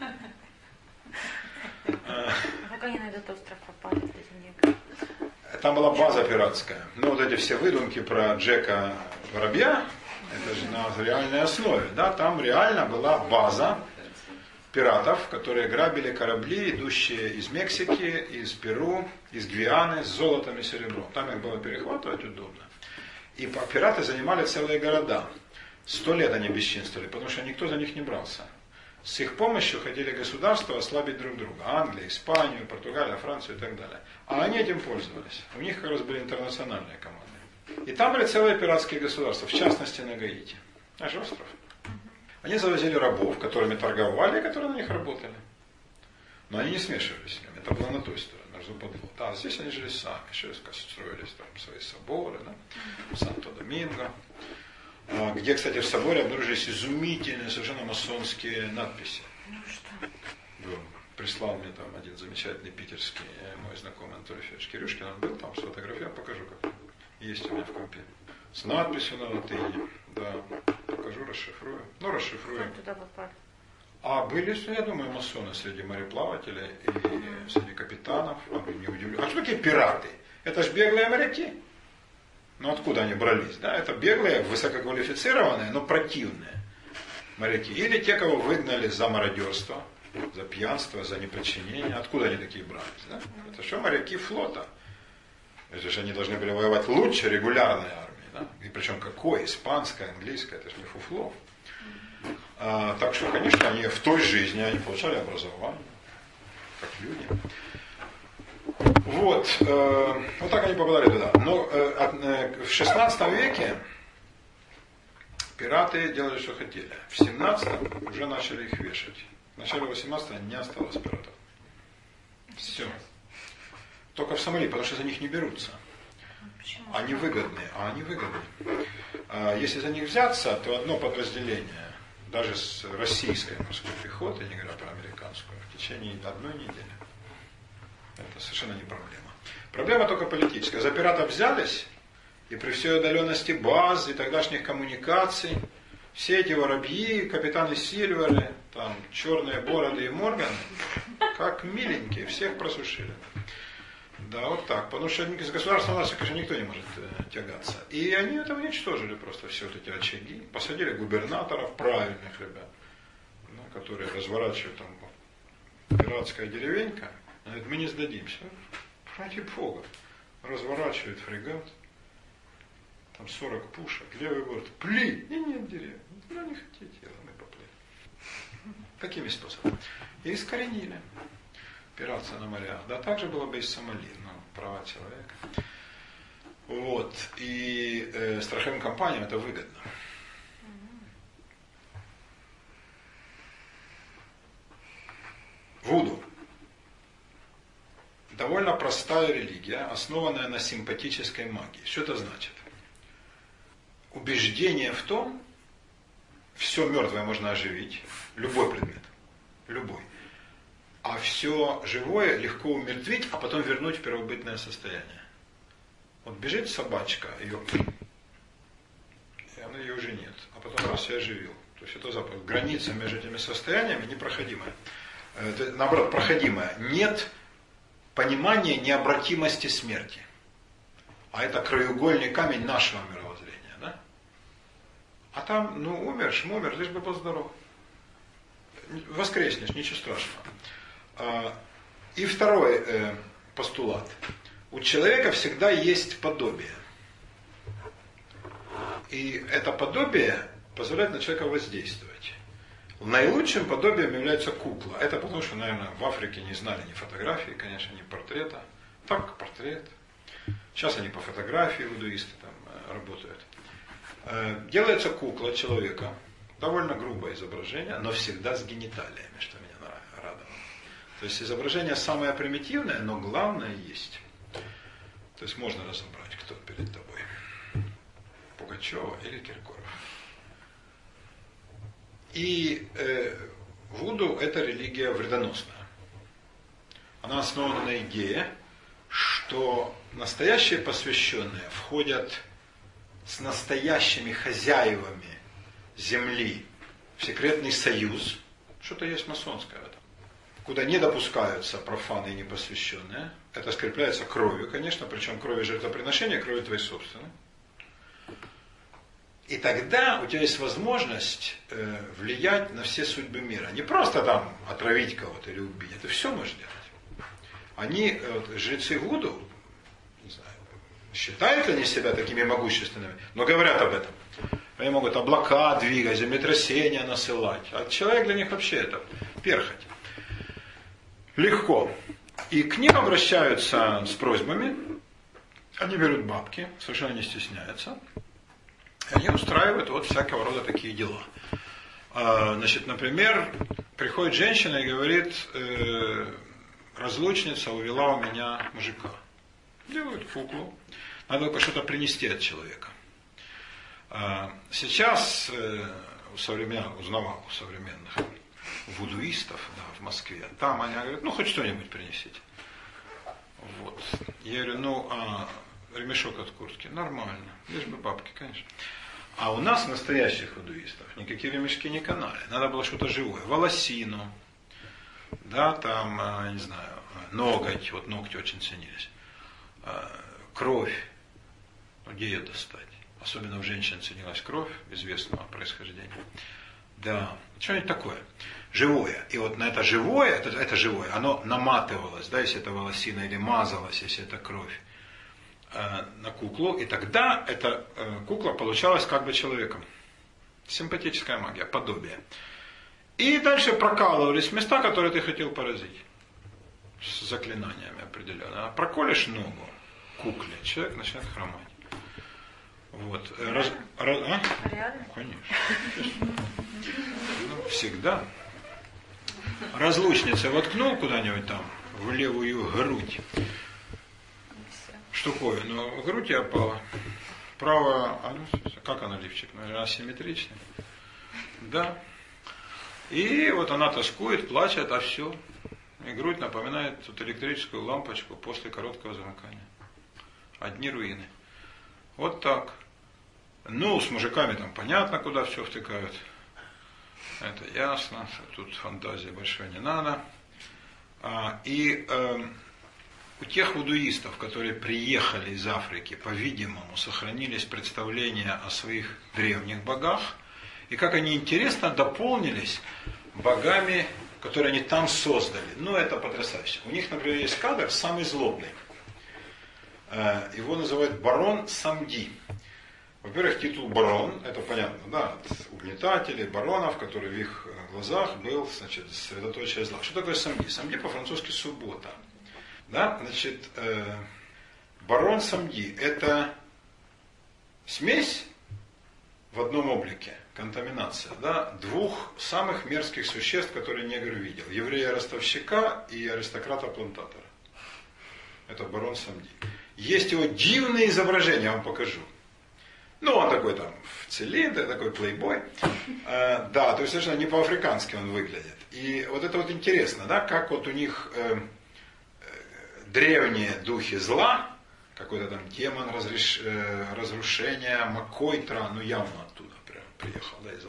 Как они на этот остров попали без негров? Там была база пиратская. Ну вот эти все выдумки про Джека Воробья, это же на реальной основе. Да? Там реально была база пиратов, которые грабили корабли, идущие из Мексики, из Перу, из Гвианы, с золотом и серебром. Там их было перехватывать удобно. И пираты занимали целые города. 100 лет они бесчинствовали, потому что никто за них не брался. С их помощью хотели государства ослабить друг друга. Англия, Испанию, Португалия, Францию и так далее. А они этим пользовались. У них как раз были интернациональные команды. И там были целые пиратские государства, в частности на Гаити. Наш остров. Они завозили рабов, которыми торговали, и которые на них работали. Но они не смешивались с ними. Это было на той стороне, на Западло. Да, здесь они жили сами, строились там свои соборы, да? В Санто-Доминго. Где, кстати, в соборе обнаружились изумительные, совершенно масонские надписи. Ну что? Да. Прислал мне там один замечательный питерский мой знакомый Анатолий Федорович Кирюшкин. Он был там, сфотографировал, покажу, как есть у меня в компе. С надписью на латыни. Да, покажу, расшифрую. Ну, расшифрую. Как туда попали? А были, я думаю, масоны среди мореплавателей и среди капитанов. Не удивлюсь. А что такие пираты? Это ж беглые моряки. Ну откуда они брались? Да? Это беглые, высококвалифицированные, но противные моряки. Или те, кого выгнали за мародерство, за пьянство, за неподчинение. Откуда они такие брались? Да? Это что моряки флота? Это же они должны были воевать лучше регулярной армии. Да? И причем какой? Испанская, английская, это же не фуфло. Так что, конечно, они в той жизни они получали образование, как люди. Вот, вот так они попадали туда. Но в 16 веке пираты делали, что хотели. В 17 уже начали их вешать. В начале 18 не осталось пиратов. Все. Только в Сомали, потому что за них не берутся. Почему? Они выгодные, они выгодные. Если за них взяться, то одно подразделение, даже с российской морской пехоты, не говоря про американскую, в течение одной недели. Это совершенно не проблема. Проблема только политическая. За пиратов взялись, и при всей удаленности баз и тогдашних коммуникаций, все эти воробьи, капитаны Сильверы, там, черные бороды и Морганы, как миленькие, всех просушили. Да, вот так. Потому что с государством у нас, конечно, никто не может тягаться. И они это уничтожили просто, все вот эти очаги. Посадили губернаторов, правильных ребят, которые разворачивают там пиратская деревенька. Он говорит, мы не сдадимся. Ради Бога. Разворачивает фрегат. Там 40 пушек. Левый борт. Пли! Нет деревьев. Ну не хотите, мы поплыли. Такими способами. И искоренили. Пиратство на морях. Да, так же было бы и с Сомали. Ну, права человека. Вот. И страховым компаниям это выгодно. Вуду. Довольно простая религия, основанная на симпатической магии. Что это значит? Убеждение в том, все мертвое можно оживить, любой предмет, любой. А все живое легко умертвить, а потом вернуть в первобытное состояние. Вот бежит собачка, ее, и она ее уже нет, а потом раз и оживил. То есть это заповедь. Граница между этими состояниями непроходимая. Наоборот, проходимая. Нет понимания необратимости смерти. А это краеугольный камень нашего мировоззрения. Да? А там, умер, лишь бы был здоров. Воскреснешь, ничего страшного. И второй постулат. У человека всегда есть подобие. И это подобие позволяет на человека воздействовать. Наилучшим подобием является кукла. Это потому, что, наверное, в Африке не знали ни фотографии, конечно, ни портрета. Так, портрет. Сейчас они по фотографии, вудуисты там работают. Делается кукла человека. Довольно грубое изображение, но всегда с гениталиями, что меня радовало. То есть изображение самое примитивное, но главное есть. То есть можно разобрать, кто перед тобой. Пугачева или Киркоров. И вуду это религия вредоносная. Она основана на идее, что настоящие посвященные входят с настоящими хозяевами земли в секретный союз, что-то есть масонское в этом, куда не допускаются профаны и непосвященные. Это скрепляется кровью, конечно, причем кровью жертвоприношения, кровью твоей собственной. И тогда у тебя есть возможность влиять на все судьбы мира. Не просто там отравить кого-то или убить, это все можешь делать. Они, жрецы вуду, не знаю, считают ли они себя такими могущественными, но говорят об этом. Они могут облака двигать, землетрясения насылать. А человек для них вообще это перхоть. Легко. И к ним обращаются с просьбами. Они берут бабки, совершенно не стесняются. И они устраивают вот всякого рода такие дела. Значит, например, приходит женщина и говорит, разлучница увела у меня мужика. Делают куклу. Надо только что-то принести от человека. Сейчас узнавал у современных вудуистов, да, в Москве, там они говорят, хоть что-нибудь принесите. Вот. Я говорю, ремешок от куртки, нормально, лишь бы бабки, конечно. А у нас, настоящих вудуистов, никакие ремешки не канали. Надо было что-то живое. Волосину, да, там, не знаю, ноготь, вот ногти очень ценились. Кровь, где ее достать? Особенно у женщин ценилась кровь известного происхождения. Да, что-нибудь такое. Живое. И вот на это живое, это живое, оно наматывалось, да, если это волосина, или мазалось, если это кровь, на куклу. И тогда эта кукла получалась как бы человеком. Симпатическая магия, подобие. И дальше прокалывались места, которые ты хотел поразить. С заклинаниями определенно. Проколешь ногу кукле, человек начинает хромать. Вот. Реально? Конечно. Всегда. Разлучница воткнул куда-нибудь там в левую грудь. Штуковину. Грудь я опала. Правая, как она лифчик? Асимметричный. Да. И вот она тоскует, плачет, а все. И грудь напоминает тут электрическую лампочку после короткого замыкания. Одни руины. Вот так. С мужиками там понятно, куда все втыкают. Это ясно. Тут фантазии большой не надо. У тех вудуистов, которые приехали из Африки, по-видимому, сохранились представления о своих древних богах. И как они интересно дополнились богами который они там создали. Ну, это потрясающе. У них, например, есть кадр самый злобный. Его называют барон Самди. Во-первых, титул барон, это понятно, да, от угнетателей, баронов, который в их глазах был, значит, средоточие зла. Что такое Самди? Самди по-французски суббота. Да, значит, барон Самди – это смесь в одном облике, контаминация, да, двух самых мерзких существ, которые негр видел. Еврея-ростовщика и аристократа-плантатора. Это барон Самди. Есть его дивные изображения, я вам покажу. Ну, он такой там в цилиндре, такой плейбой. Да, то есть совершенно не по-африкански он выглядит. И вот это вот интересно, да, как вот у них древние духи зла, какой-то там демон разрушения, Макойтра, ну явно оттуда прям приехал, да, из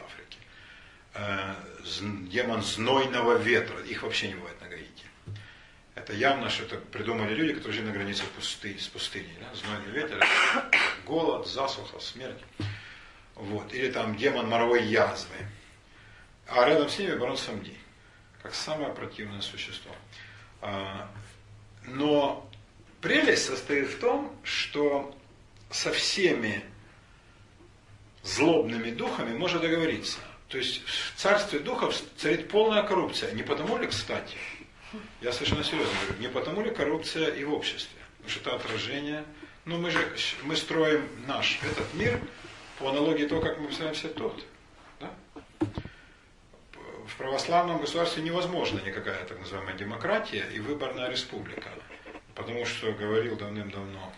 Африки. Демон знойного ветра, их вообще не бывает на Гаити. Это явно что-то придумали люди, которые жили на границе с пустыней. Да? Знойный ветер, голод, засуха, смерть. Вот. Или там демон моровой язвы. А рядом с ними барон Самди, как самое противное существо. Но прелесть состоит в том, что со всеми злобными духами можно договориться. То есть в царстве духов царит полная коррупция. Не потому ли, кстати, я совершенно серьезно говорю, не потому ли коррупция и в обществе? Потому что это отражение. Ну мы строим этот мир по аналогии того, как мы представляем себе тот. Да? В православном государстве невозможна никакая так называемая демократия и выборная республика. Потому что говорил давным-давно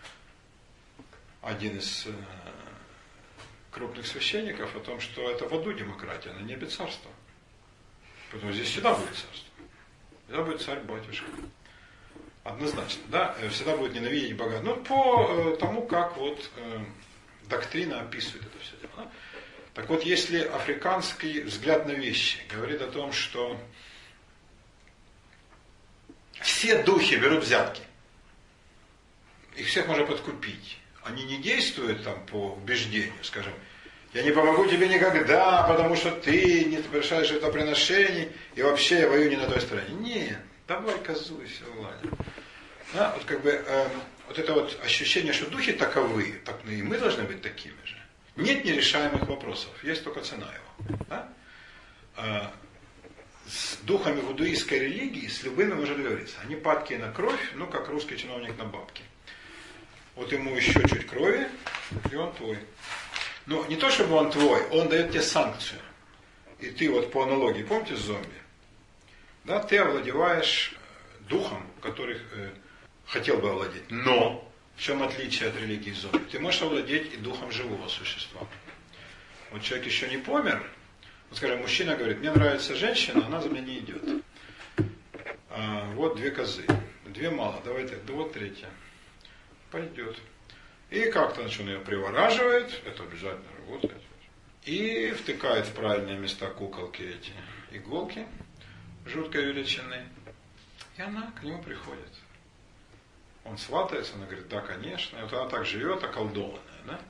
один из крупных священников о том, что это в аду демократия, на небе царство. Потому что здесь всегда будет царство. Всегда будет царь-батюшка. Однозначно, да, всегда будет ненавидеть Бога. Ну, по тому, как вот доктрина описывает это все дело. Да? Так вот, если африканский взгляд на вещи говорит о том, что все духи берут взятки, их всех можно подкупить, они не действуют там по убеждению, скажем, я не помогу тебе никогда, потому что ты не совершаешь жертвоприношений, и вообще я воюю не на той стороне. Нет, давай козу и все, ладно. Да, вот как бы вот это вот ощущение, что духи таковы, так, ну и мы должны быть такими же. Нет нерешаемых вопросов, есть только цена его. Да? С духами вудуистской религии, с любыми можно договориться. Они падкие на кровь, ну как русский чиновник на бабки. Вот ему еще чуть крови, и он твой. Но не то, чтобы он твой, он дает тебе санкцию. И ты вот по аналогии, помните зомби? Да, ты овладеваешь духом, который хотел бы овладеть. Но в чем отличие от религии зомби? Ты можешь овладеть и духом живого существа. Вот человек еще не помер. Вот, скажем, мужчина говорит, мне нравится женщина, она за меня не идет. Вот 2 козы. 2 мало, давайте, да вот 3. Пойдет. И как-то значит, он ее привораживает, это обязательно работает. И втыкает в правильные места куколки эти иголки жуткой величины. И она к нему приходит. Он сватается, она говорит, да, конечно. И вот она так живет, околдованная. Да?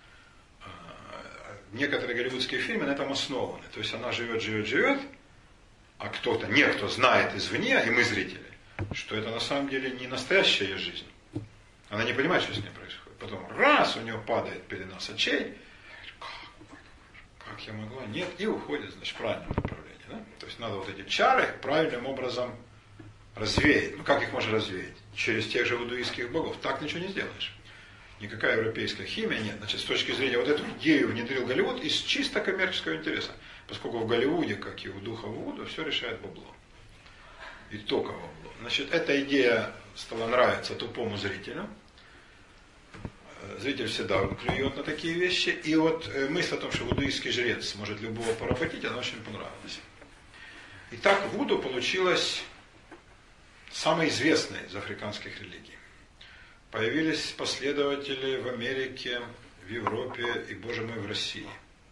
Некоторые голливудские фильмы на этом основаны. То есть она живет, а некто знает извне, и мы зрители, что это на самом деле не настоящая ее жизнь. Она не понимает, что с ней происходит. Потом раз, у нее падает пелена с очей. Как я могла? Нет. И уходит, значит, в правильном направлении. Да? То есть надо вот эти чары правильным образом развеять. Ну как их можно развеять? Через тех же вудуистских богов. Так ничего не сделаешь. Никакая европейская химия нет. Значит, с точки зрения вот эту идею внедрил Голливуд из чисто коммерческого интереса. Поскольку в Голливуде, как и у духа Вуду, все решает бабло. И только бабло. Значит, эта идея стала нравиться тупому зрителю. Зритель всегда клюет на такие вещи. И вот мысль о том, что вудуистский жрец может любого поработить, она очень понравилась. И так Вуду получилась самой известной из африканских религий. Появились последователи в Америке, в Европе и, боже мой, в России.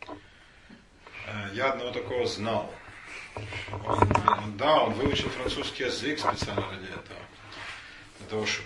Я одного такого знал. Он выучил французский язык специально ради этого. Для того, чтобы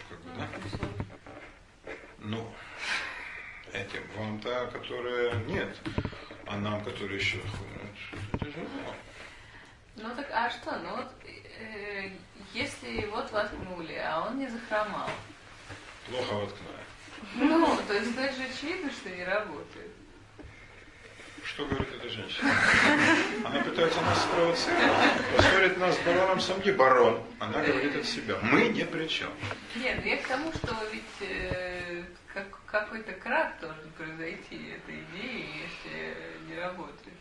Ну, этим вам-то, которые нет, а нам, которые еще тяжело. Ну, Ну так, а что? Ну вот, если вот воткнули, а он не захромал. Плохо воткнули. Ну, то есть это же очевидно, что не работает. Что говорит эта женщина? Она пытается нас спровоцировать, поссорить нас с бароном Самги. Барон. Она говорит от себя. Мы ни при чем. Нет, ну я к тому, что ведь какой-то крах должен произойти этой идеи, если не работает.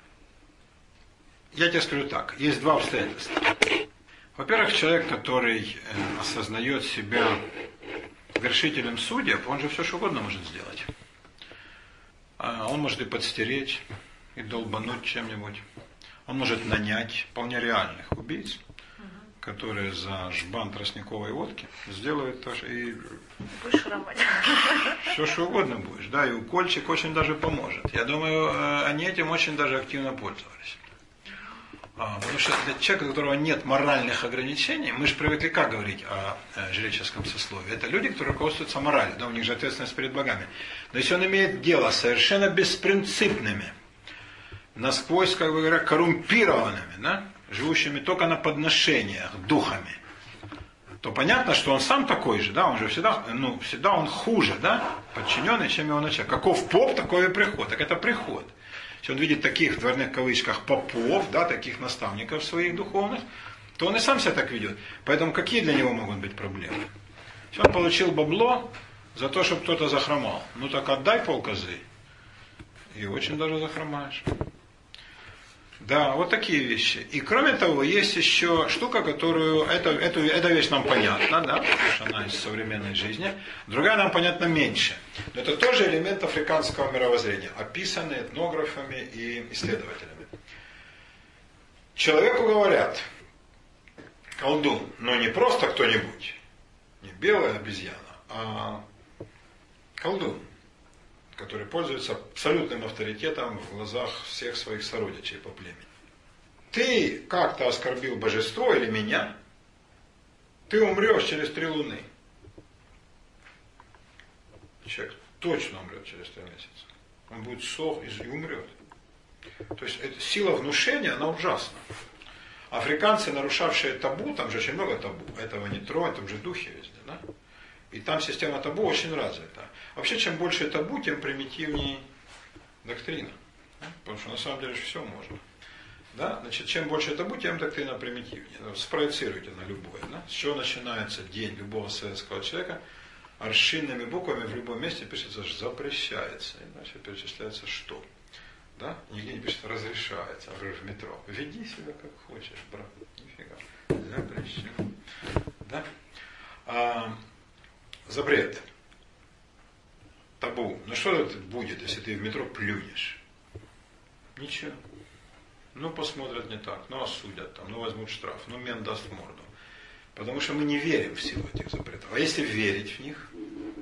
Я тебе скажу так. Есть два обстоятельства. Во-первых, человек, который осознает себя вершителем судеб, он же все что угодно может сделать. Он может и подстеречь, и долбануть чем-нибудь. Он может нанять вполне реальных убийц, которые за жбан тростниковой водки сделают то, что и Будешь хромать. все что угодно будешь. Да, и укольчик очень даже поможет. Я думаю, они этим очень даже активно пользовались. Потому что для человека, у которого нет моральных ограничений, мы же привыкли как говорить о жреческом сословии. Это люди, которые руководствуются моралью, да, у них же ответственность перед богами. Но если он имеет дело с совершенно беспринципными, насквозь, как бы говоря, коррумпированными, да, живущими только на подношениях, духами, то понятно, что он сам такой же, да, он же всегда он хуже, да, подчиненный, чем его начальник. Каков поп, такой и приход. Так это приход. Если он видит таких, в дверных кавычках, попов, да, таких наставников своих духовных, то он и сам себя так ведет. Поэтому какие для него могут быть проблемы? Если он получил бабло за то, чтобы кто-то захромал, ну так отдай полкозы, и очень даже захромаешь. Да, вот такие вещи. И кроме того, есть еще штука, которую, эта вещь нам понятна, да, потому что она из современной жизни, другая нам понятна меньше. Но это тоже элемент африканского мировоззрения, описанный этнографами и исследователями. Человеку говорят, колдун, но не просто кто-нибудь, не белая обезьяна, а колдун, который пользуется абсолютным авторитетом в глазах всех своих сородичей по племени. Ты как-то оскорбил божество или меня, ты умрешь через 3 луны. Человек точно умрет через 3 месяца. Он будет сох и умрет. То есть сила внушения, она ужасна. Африканцы, нарушавшие табу, там же очень много табу, этого не трогать, там же духи везде, да? И там система табу очень развита. Вообще, чем больше табу, тем примитивнее доктрина. Да? Потому что на самом деле все можно. Да? Значит, чем больше табу, тем доктрина примитивнее. Спроецируйте на любое. Да? С чего начинается день любого советского человека? Аршинными буквами в любом месте пишется «запрещается». Иначе перечисляется «что». Да? Нигде не пишется «разрешается», например, в метро. Веди себя как хочешь, брат. Нифига. Запрещено. Да? Запрет. Табу. Ну что это будет, если ты в метро плюнешь? Ничего. Ну посмотрят не так, ну осудят там, ну возьмут штраф, ну мент даст в морду. Потому что мы не верим в силу этих запретов. А если верить в них,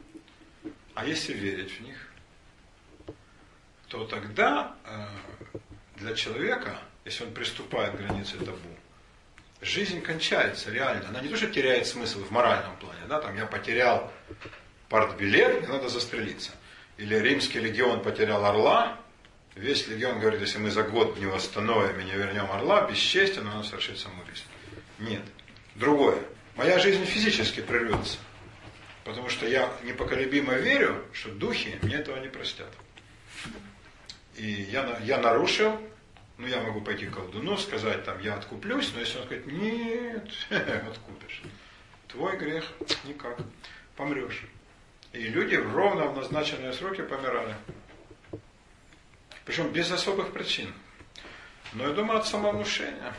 то тогда для человека, если он приступает к границе табу, жизнь кончается реально. Она не то, что теряет смысл в моральном плане, да, там я потерял партбилет, мне надо застрелиться. Или римский легион потерял орла, весь легион говорит, если мы за год не восстановим и не вернем орла, бесчестен, он совершит самоубийство. Нет. Другое. Моя жизнь физически прервется. Потому что я непоколебимо верю, что духи мне этого не простят. И я нарушил, я могу пойти к колдуну, сказать, там, я откуплюсь, но если он говорит, нет, откупишь. Твой грех никак. Помрешь. И люди ровно в назначенные сроки помирали. Причем без особых причин. Но я думаю, от самовнушения.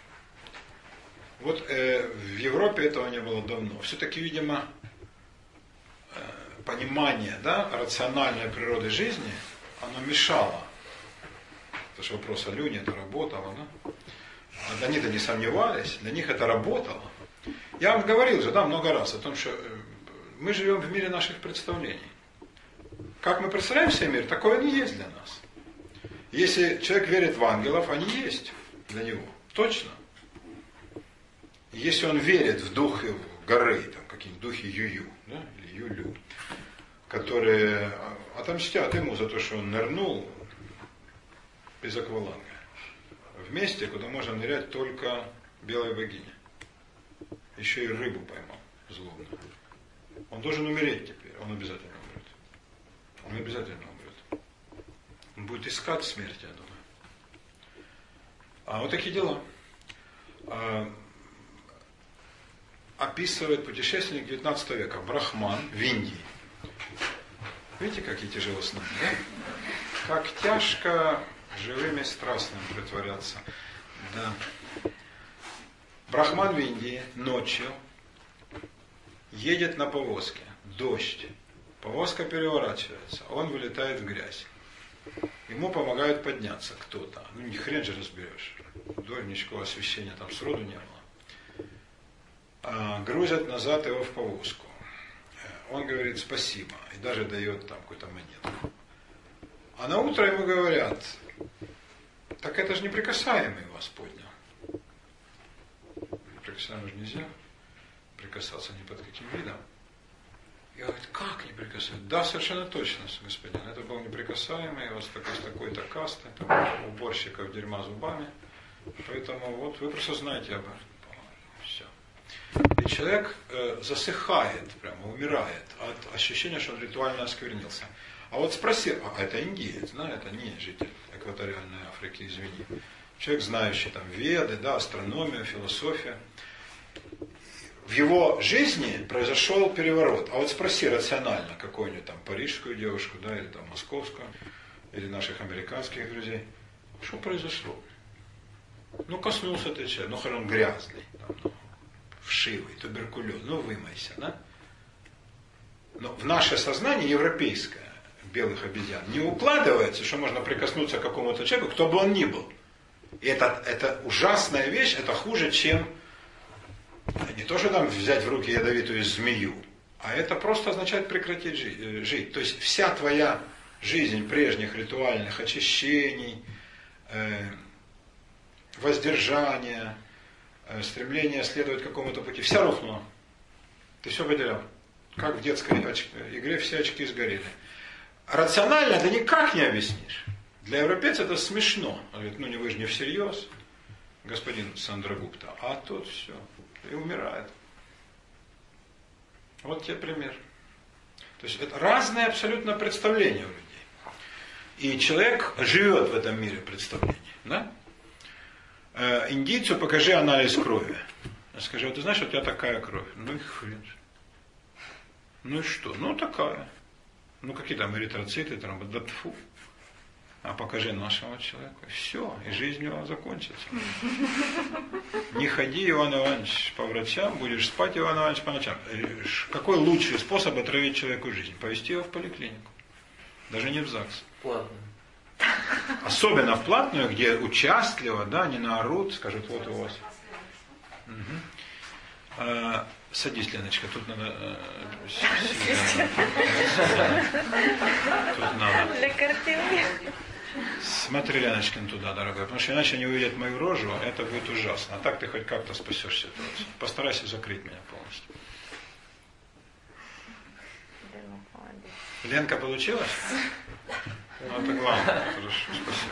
Вот в Европе этого не было давно. Все-таки, видимо, понимание, да, рациональной природы жизни, оно мешало. Это же вопрос о людях, это работало. Да? Они-то не сомневались, для них это работало. Я вам говорил же, да, много раз о том, что мы живем в мире наших представлений. Как мы представляем себе мир, такой он и есть для нас. Если человек верит в ангелов, они есть для него. Точно. Если он верит в духи горы, там какие-нибудь духи Юю, да, или Юлю, которые отомстят ему за то, что он нырнул без акваланга в месте, куда можно нырять только белой богине. Еще и рыбу поймал злобную. Он должен умереть теперь, он обязательно умрет. Он обязательно умрет. Он будет искать смерти, я думаю. А вот такие дела. Описывает путешественник 19 века Брахман в Индии. Видите, какие тяжелые сны, да? Как тяжко живыми страстными притворяться. Да. Брахман в Индии ночью едет на повозке. Дождь. Повозка переворачивается. Он вылетает в грязь. Ему помогают подняться кто-то. Ну, ни хрен же разберешь. Никакого освещения там сроду не было. Грузят назад его в повозку. Он говорит спасибо. И даже дает там какую-то монету. А на утро ему говорят, так это же неприкасаемый вас поднял. Неприкасаемый же нельзя прикасаться ни под каким видом. И он говорит, как неприкасаемый? Да, совершенно точно, господин. Это был неприкасаемый, у вас с такой-то касты, уборщиков дерьма зубами. Поэтому вот вы просто знаете об этом. Все. И человек засыхает, прямо умирает от ощущения, что он ритуально осквернился. А вот спроси, а это индиец, да, это не житель экваториальной Африки, извини. Человек, знающий там веды, да, астрономию, философию. В его жизни произошел переворот. А вот спроси рационально какую-нибудь там парижскую девушку, да, или там московскую, или наших американских друзей. Что произошло? Ну, коснулся ты человека, ну, хоть он грязный, там, ну, вшивый, туберкулез, ну, вымойся, да? Но в наше сознание европейское, белых обезьян, не укладывается, что можно прикоснуться к какому-то человеку, кто бы он ни был. И это ужасная вещь, это хуже, чем не то, что там взять в руки ядовитую змею, а это просто означает прекратить жить. То есть вся твоя жизнь прежних ритуальных очищений, воздержания, стремление следовать какому-то пути, вся рухнула. Ты все потерял. Как в детской игре все очки сгорели. Рационально ты никак не объяснишь. Для европейца это смешно. Он говорит, ну вы же не всерьез, господин Сандрагупта. А тут все. И умирает. Вот тебе пример. То есть это разные абсолютно представления у людей. И человек живет в этом мире представлений. Да? Индийцу покажи анализ крови. Скажи, вот ты знаешь, у тебя такая кровь. Ну и хрен. Ну и что? Ну такая. Ну какие там эритроциты, там, да тьфу. А покажи нашего человека. Все, и жизнь у него закончится. Не ходи, Иван Иванович, по врачам, будешь спать, Иван Иванович, по ночам. Какой лучший способ отравить человеку жизнь? Повезти его в поликлинику. Даже не в ЗАГС. Платно. Особенно в платную, где участливо, да, не наорут, скажут, вот у вас. Угу. Садись, Леночка, тут надо... Тут надо. Для картинки. Смотри, Леночкин, туда, дорогая, потому что иначе они увидят мою рожу, это будет ужасно. А так ты хоть как-то спасешь ситуацию. Постарайся закрыть меня полностью. Ленка, получилось? Ну, это главное. Хорошо, спасибо.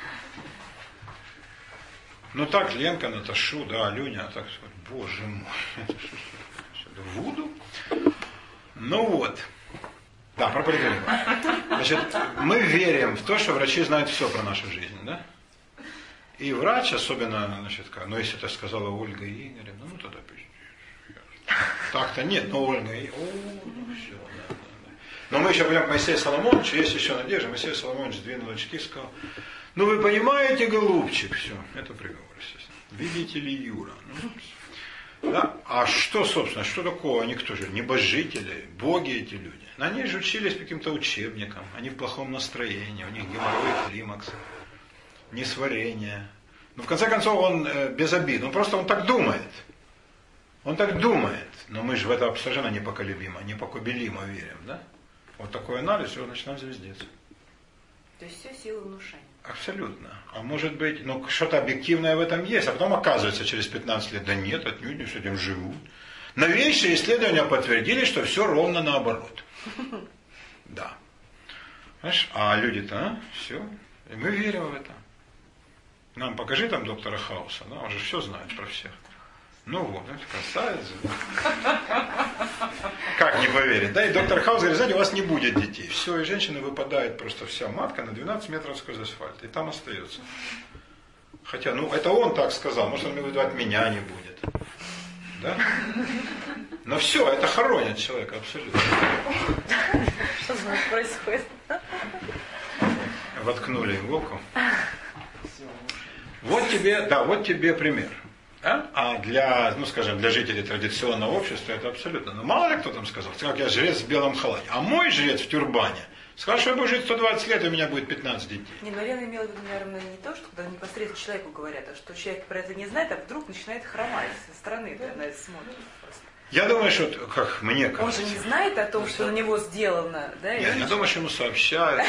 Ну так, Ленка, Наташу, да, Алюня, так, боже мой. Это Вуду? Ну вот. Да, про поликлинику. Значит, мы верим в то, что врачи знают все про нашу жизнь, да? И врач, особенно, значит, как, ну, если это сказала Ольга Игоревна, ну, тогда так-то нет, но Ольга Игоревна, все, да. Но мы еще пойдем к Моисею Соломоновичу, есть еще надежда. Моисей Соломонович сдвинул очки и сказал, ну, вы понимаете, голубчик, все, это приговор, естественно. Видите ли, Юра? Ну, да? А что, собственно, что такого? Они кто же? Небожители, боги эти люди. Они же учились каким-то учебникам, они в плохом настроении, у них геморрой, климакс, несварение. Но в конце концов он без обид, ну просто он так думает. Он так думает, но мы же в это совершенно непоколебимо, непоколебимо верим, да? Вот такой анализ, его начинаем звездиться. То есть все силы внушения. Абсолютно. А может быть, ну что-то объективное в этом есть, а потом оказывается через 15 лет, да нет, отнюдь не с этим живут. Новейшие исследования подтвердили, что все ровно наоборот. Да. Знаешь, а люди-то, все. И мы верим в это. Нам покажи там доктора Хауса, да, он же все знает про всех. Ну вот, это красавец. Как не поверить, да? И доктор Хаус говорит, знаете, у вас не будет детей. Все, и женщины выпадает просто вся матка на 12 метров сквозь асфальт. И там остается. Хотя, ну, это он так сказал, может, он имеет в виду, от меня не будет. Да? Но все, это хоронит человека абсолютно. Что с нами происходит? Воткнули иголку. Вот тебе, да, вот тебе пример. Да? А для, ну скажем, для жителей традиционного общества это абсолютно. Ну мало ли кто там сказал, как я жрец в белом халате. А мой жрец в тюрбане сказал, что я буду жить 120 лет, и у меня будет 15 детей. Не, но Лена имела в виду, наверное, не то, что когда непосредственно человеку говорят, а что человек про это не знает, а вдруг начинает хромать со стороны, на это смотрит просто. Я думаю, что, как мне кажется... Он же не знает о том, что на него сделано, да? Нет, я думаю, что ему сообщают.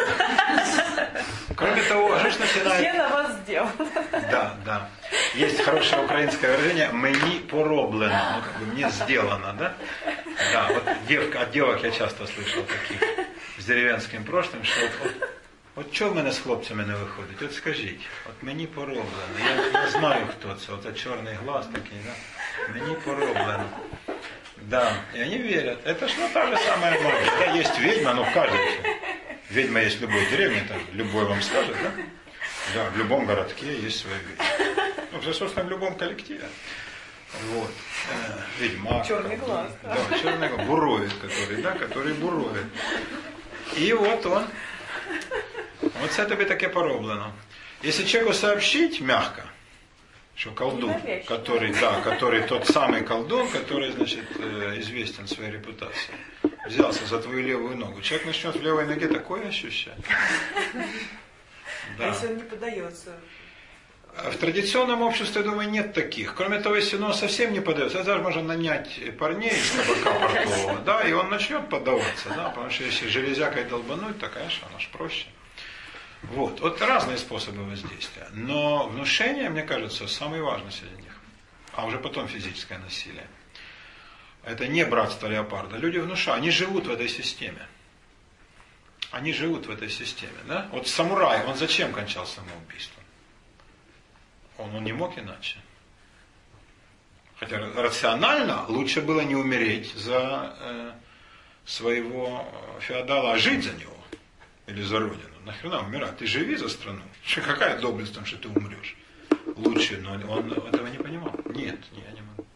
Кроме того, женщина начинает... Я на вас сделал. Да, да. Есть хорошее украинское выражение «мені пороблено», ну, как бы «мне сделано», да? Да, вот от девок я часто слышал таких с деревенским прошлым, что от чого в мене з хлопцями не виходить? От скажіть, от мені пороблено, я знаю, хто це, от чорний глаз такий, да? Мені пороблено. Да, и они верят. Это ж ну та же самая магия. Да, есть ведьма, но в каждой. Ведьма есть в любой деревне, там, любой вам скажет, да? Да, в любом городке есть своя ведьма. Ну, собственно, в любом коллективе. Вот. Ведьмак. Черный глаз. Да, черный глаз. Буровит, который буровит. И вот он. Вот це тобі таке пороблено. Если человеку сообщить мягко, что колдун, который тот самый колдун, который, значит, известен своей репутацией, взялся за твою левую ногу, человек начнет в левой ноге такое ощущать. Да. А если он не поддается? В традиционном обществе, я думаю, нет таких. Кроме того, если он совсем не поддается, даже можно нанять парней из кабака портового, да, и он начнет поддаваться, да, потому что если железякой долбануть, то, конечно, оно ж проще. Вот разные способы воздействия. Но внушение, мне кажется, самый важный среди них. А уже потом физическое насилие. Это не братство леопарда. Люди внушают, они живут в этой системе. Они живут в этой системе. Да? Вот самурай, он зачем кончал самоубийством? Он не мог иначе. Хотя рационально лучше было не умереть за своего феодала, а жить за него. Или за родину. Нахрена умирать? Ты живи за страну. Какая доблесть в том, что ты умрешь? Лучше, но он этого не понимал. Нет, я не могу.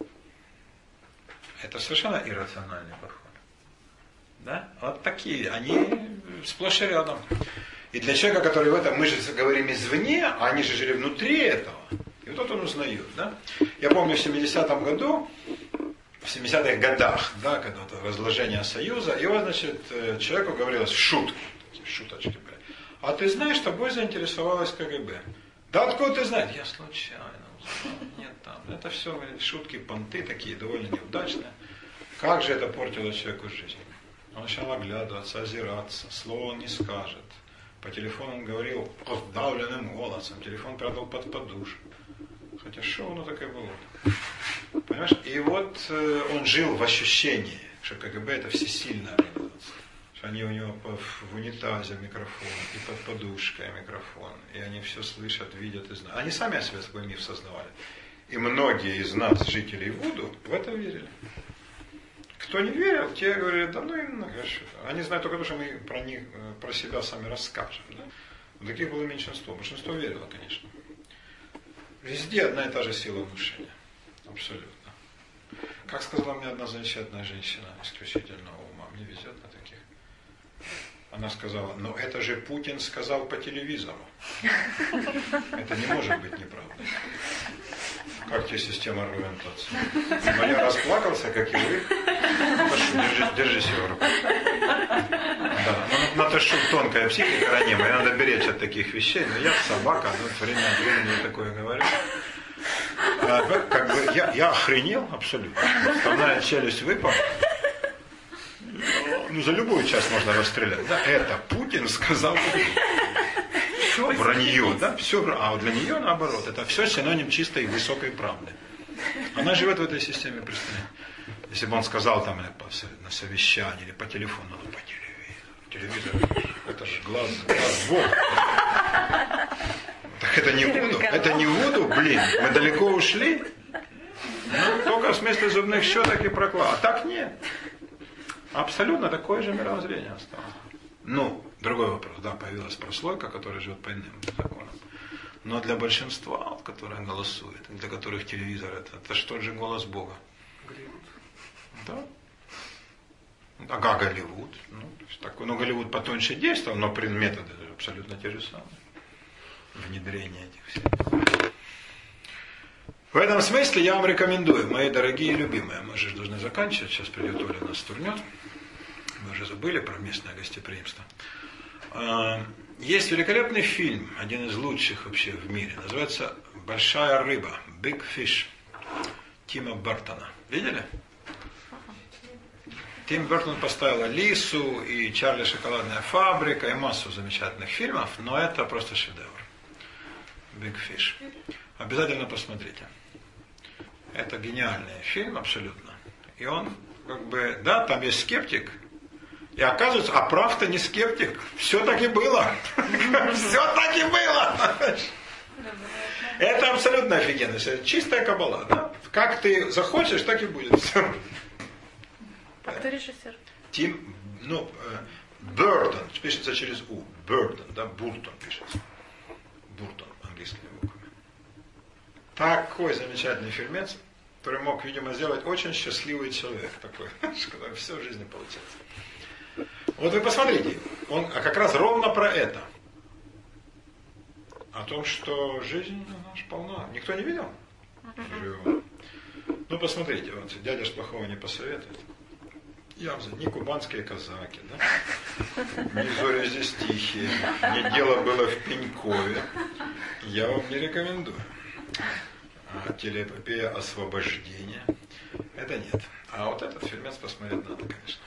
Это совершенно иррациональный подход. Да? Вот такие, они сплошь и рядом. И для человека, который в этом, мы же говорим извне, а они же жили внутри этого. И вот он узнает. Да? Я помню в 70-м году, в 70-х годах, да, когда разложение Союза, и вот, значит, человеку говорилось шутки. Шуточки были. А ты знаешь, тобой заинтересовалась КГБ. Да откуда ты знаешь? Я случайно узнал. Нет, там. Это все шутки, понты такие, довольно неудачные. Как же это портило человеку жизнь? Он начал оглядываться, озираться, слова он не скажет. По телефону он говорил сдавленным голосом, телефон прятал под подушку. Хотя что оно такое было? Понимаешь? И вот он жил в ощущении, что КГБ это всесильная организация. Они у него в унитазе микрофон, и под подушкой микрофон, и они все слышат, видят и знают. Они сами о себе такой миф создавали. И многие из нас, жителей Вуду, в это верили. Кто не верил, те говорили, да ну им хорошо. Они знают только то, что мы про них, про себя сами расскажем. Да? Но таких было меньшинство. Большинство верило, конечно. Везде одна и та же сила внушения. Абсолютно. Как сказала мне одна замечательная женщина исключительного ума, мне везет на таких. Она сказала, но это же Путин сказал по телевизору. Это не может быть неправдой. Как тебе система аргументации? Но я расплакался, как и вы. Наташу, держи себя в руках. Да. Ну, Наташу тонкая психика ранимая, надо беречь от таких вещей. Но я собака, время от времени такое говорю. Как бы я охренел абсолютно. Вставная челюсть выпала. Ну, за любую часть можно расстрелять. Да? Это Путин сказал. Все вранье, да? Все, а для нее наоборот. Это все синоним чистой высокой правды. Она живет в этой системе представления. Если бы он сказал там на совещании или по телефону, ну, по телевизору. Телевизор, это же глаз Бога. Это не Вуду? Это не Вуду? Блин, мы далеко ушли? Ну, только в смысле зубных щеток и проклад. А так нет. Абсолютно такое же мировоззрение осталось. Ну, другой вопрос. Да, появилась прослойка, которая живет по иным законам. Но для большинства, которые голосуют, для которых телевизор это же тот же голос Бога. Голливуд. Да. Ага, Голливуд. Ну, такой, но Голливуд потоньше действовал, но методы абсолютно те же самые. Внедрение этих всех. В этом смысле я вам рекомендую, мои дорогие и любимые, мы же должны заканчивать, сейчас придет Оля, нас турнет. Мы уже забыли про местное гостеприимство. Есть великолепный фильм, один из лучших вообще в мире, называется «Большая рыба», Big Fish, Тима Бертона. Видели? Тим Бертон поставил «Алису» и «Чарли шоколадная фабрика» и массу замечательных фильмов, но это просто шедевр. Big Fish. Обязательно посмотрите. Это гениальный фильм абсолютно. И он, как бы, да, там есть скептик. И оказывается, а прав-то не скептик. Все так и было. Все так и было. Это абсолютно офигенно. Это чистая кабала, да? Как ты захочешь, так и будет. Все. А кто режиссер? Тим, Бертон, пишется через У. Бертон, да, Буртон пишется. Буртон, английскими буквами. Такой замечательный фильмец, который мог, видимо, сделать очень счастливый человек такой, когда все в жизни получается. Вот вы посмотрите, он как раз ровно про это. О том, что жизнь наша полна. Никто не видел? Живем. Ну, посмотрите, вот дядя ж плохого не посоветует. Я вам не кубанские казаки, да? Не зори здесь тихие, не дело было в Пенькове. Я вам не рекомендую. А телеэпопея освобождения. Это нет. А вот этот фильмец посмотреть надо, конечно.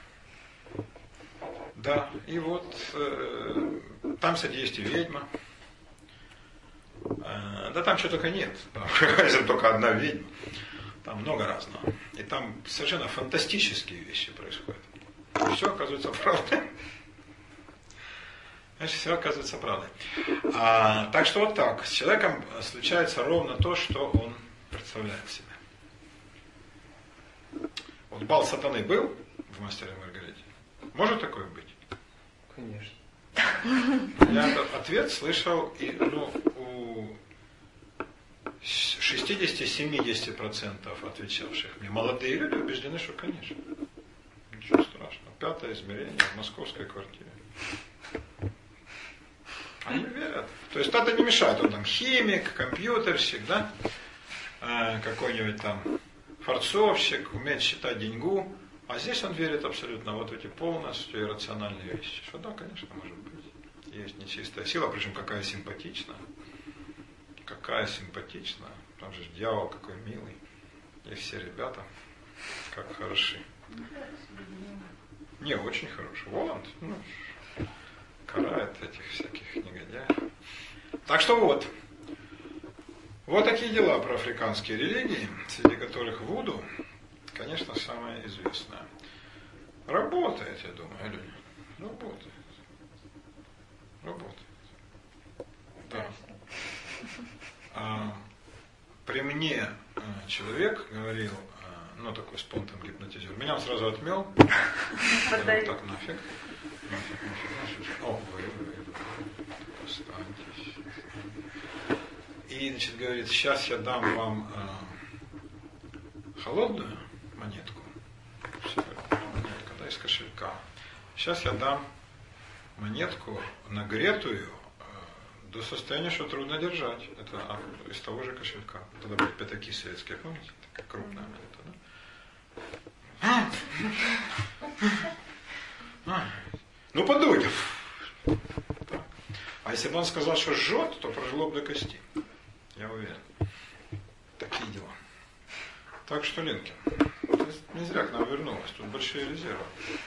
Да, и вот там, кстати, есть и ведьма. Да там чего только нет. Там только одна ведьма. Там много разного. И там совершенно фантастические вещи происходят. И все оказывается правдой. Значит, все оказывается правдой. Так что вот так. С человеком случается ровно то, что он представляет себе. Вот бал сатаны был в «Мастере и Маргарите»? Может такое быть? Конечно. Я этот ответ слышал у 60-70% отвечавших мне. Молодые люди убеждены, что, конечно. Ничего страшного. 5-е измерение в московской квартире. Они верят. То есть это не мешает. Он там химик, компьютерщик, да? Какой-нибудь там форцовщик, умеет считать деньгу. А здесь он верит абсолютно вот в эти полностью иррациональные вещи. Что да, конечно, может быть. Есть нечистая сила, причем какая симпатичная. Какая симпатичная. Там же дьявол какой милый. И все ребята как хороши. Не очень хороший. Воланд карает этих всяких негодяев. Так что вот. Вот такие дела про африканские религии, среди которых вуду, конечно, самое известное. Работает, я думаю, люди. Работает. Да. При мне человек говорил, такой спонтан гипнотизер, меня он сразу отмел. Так нафиг. О, вы останьтесь. И, значит, говорит, сейчас я дам вам холодную монетку. Монетка, да, из кошелька. Сейчас я дам монетку нагретую до состояния, что трудно держать. Это из того же кошелька. Тогда были пятаки советские, помните? Такая крупная монета, да? Ну, подуйте. А если бы он сказал, что жжет, то прожило бы до кости. Я уверен. Такие дела. Так что, Ленкин, не зря к нам вернулась. Тут большие резервы.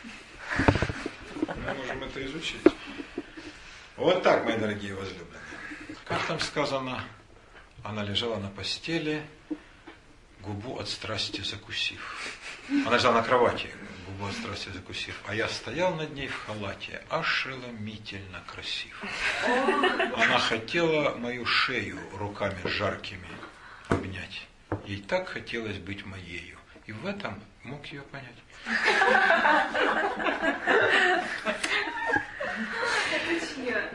Мы можем это изучить. Вот так, мои дорогие возлюбленные. Как там сказано, она лежала на постели, губу от страсти закусив. Она лежала на кровати, губу от страсти закусив, а я стоял над ней в халате, ошеломительно красив. Она хотела мою шею руками жаркими обнять. Ей так хотелось быть моею. И в этом мог ее понять. Это чья?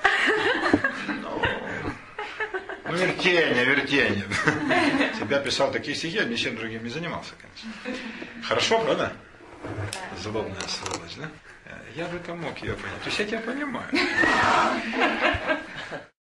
Ну, вертение. Тебя писал такие стихи, я ничем другим не занимался, конечно. Хорошо, правда? Злобная сволочь, да? Я в этом мог ее понять. То есть я тебя понимаю.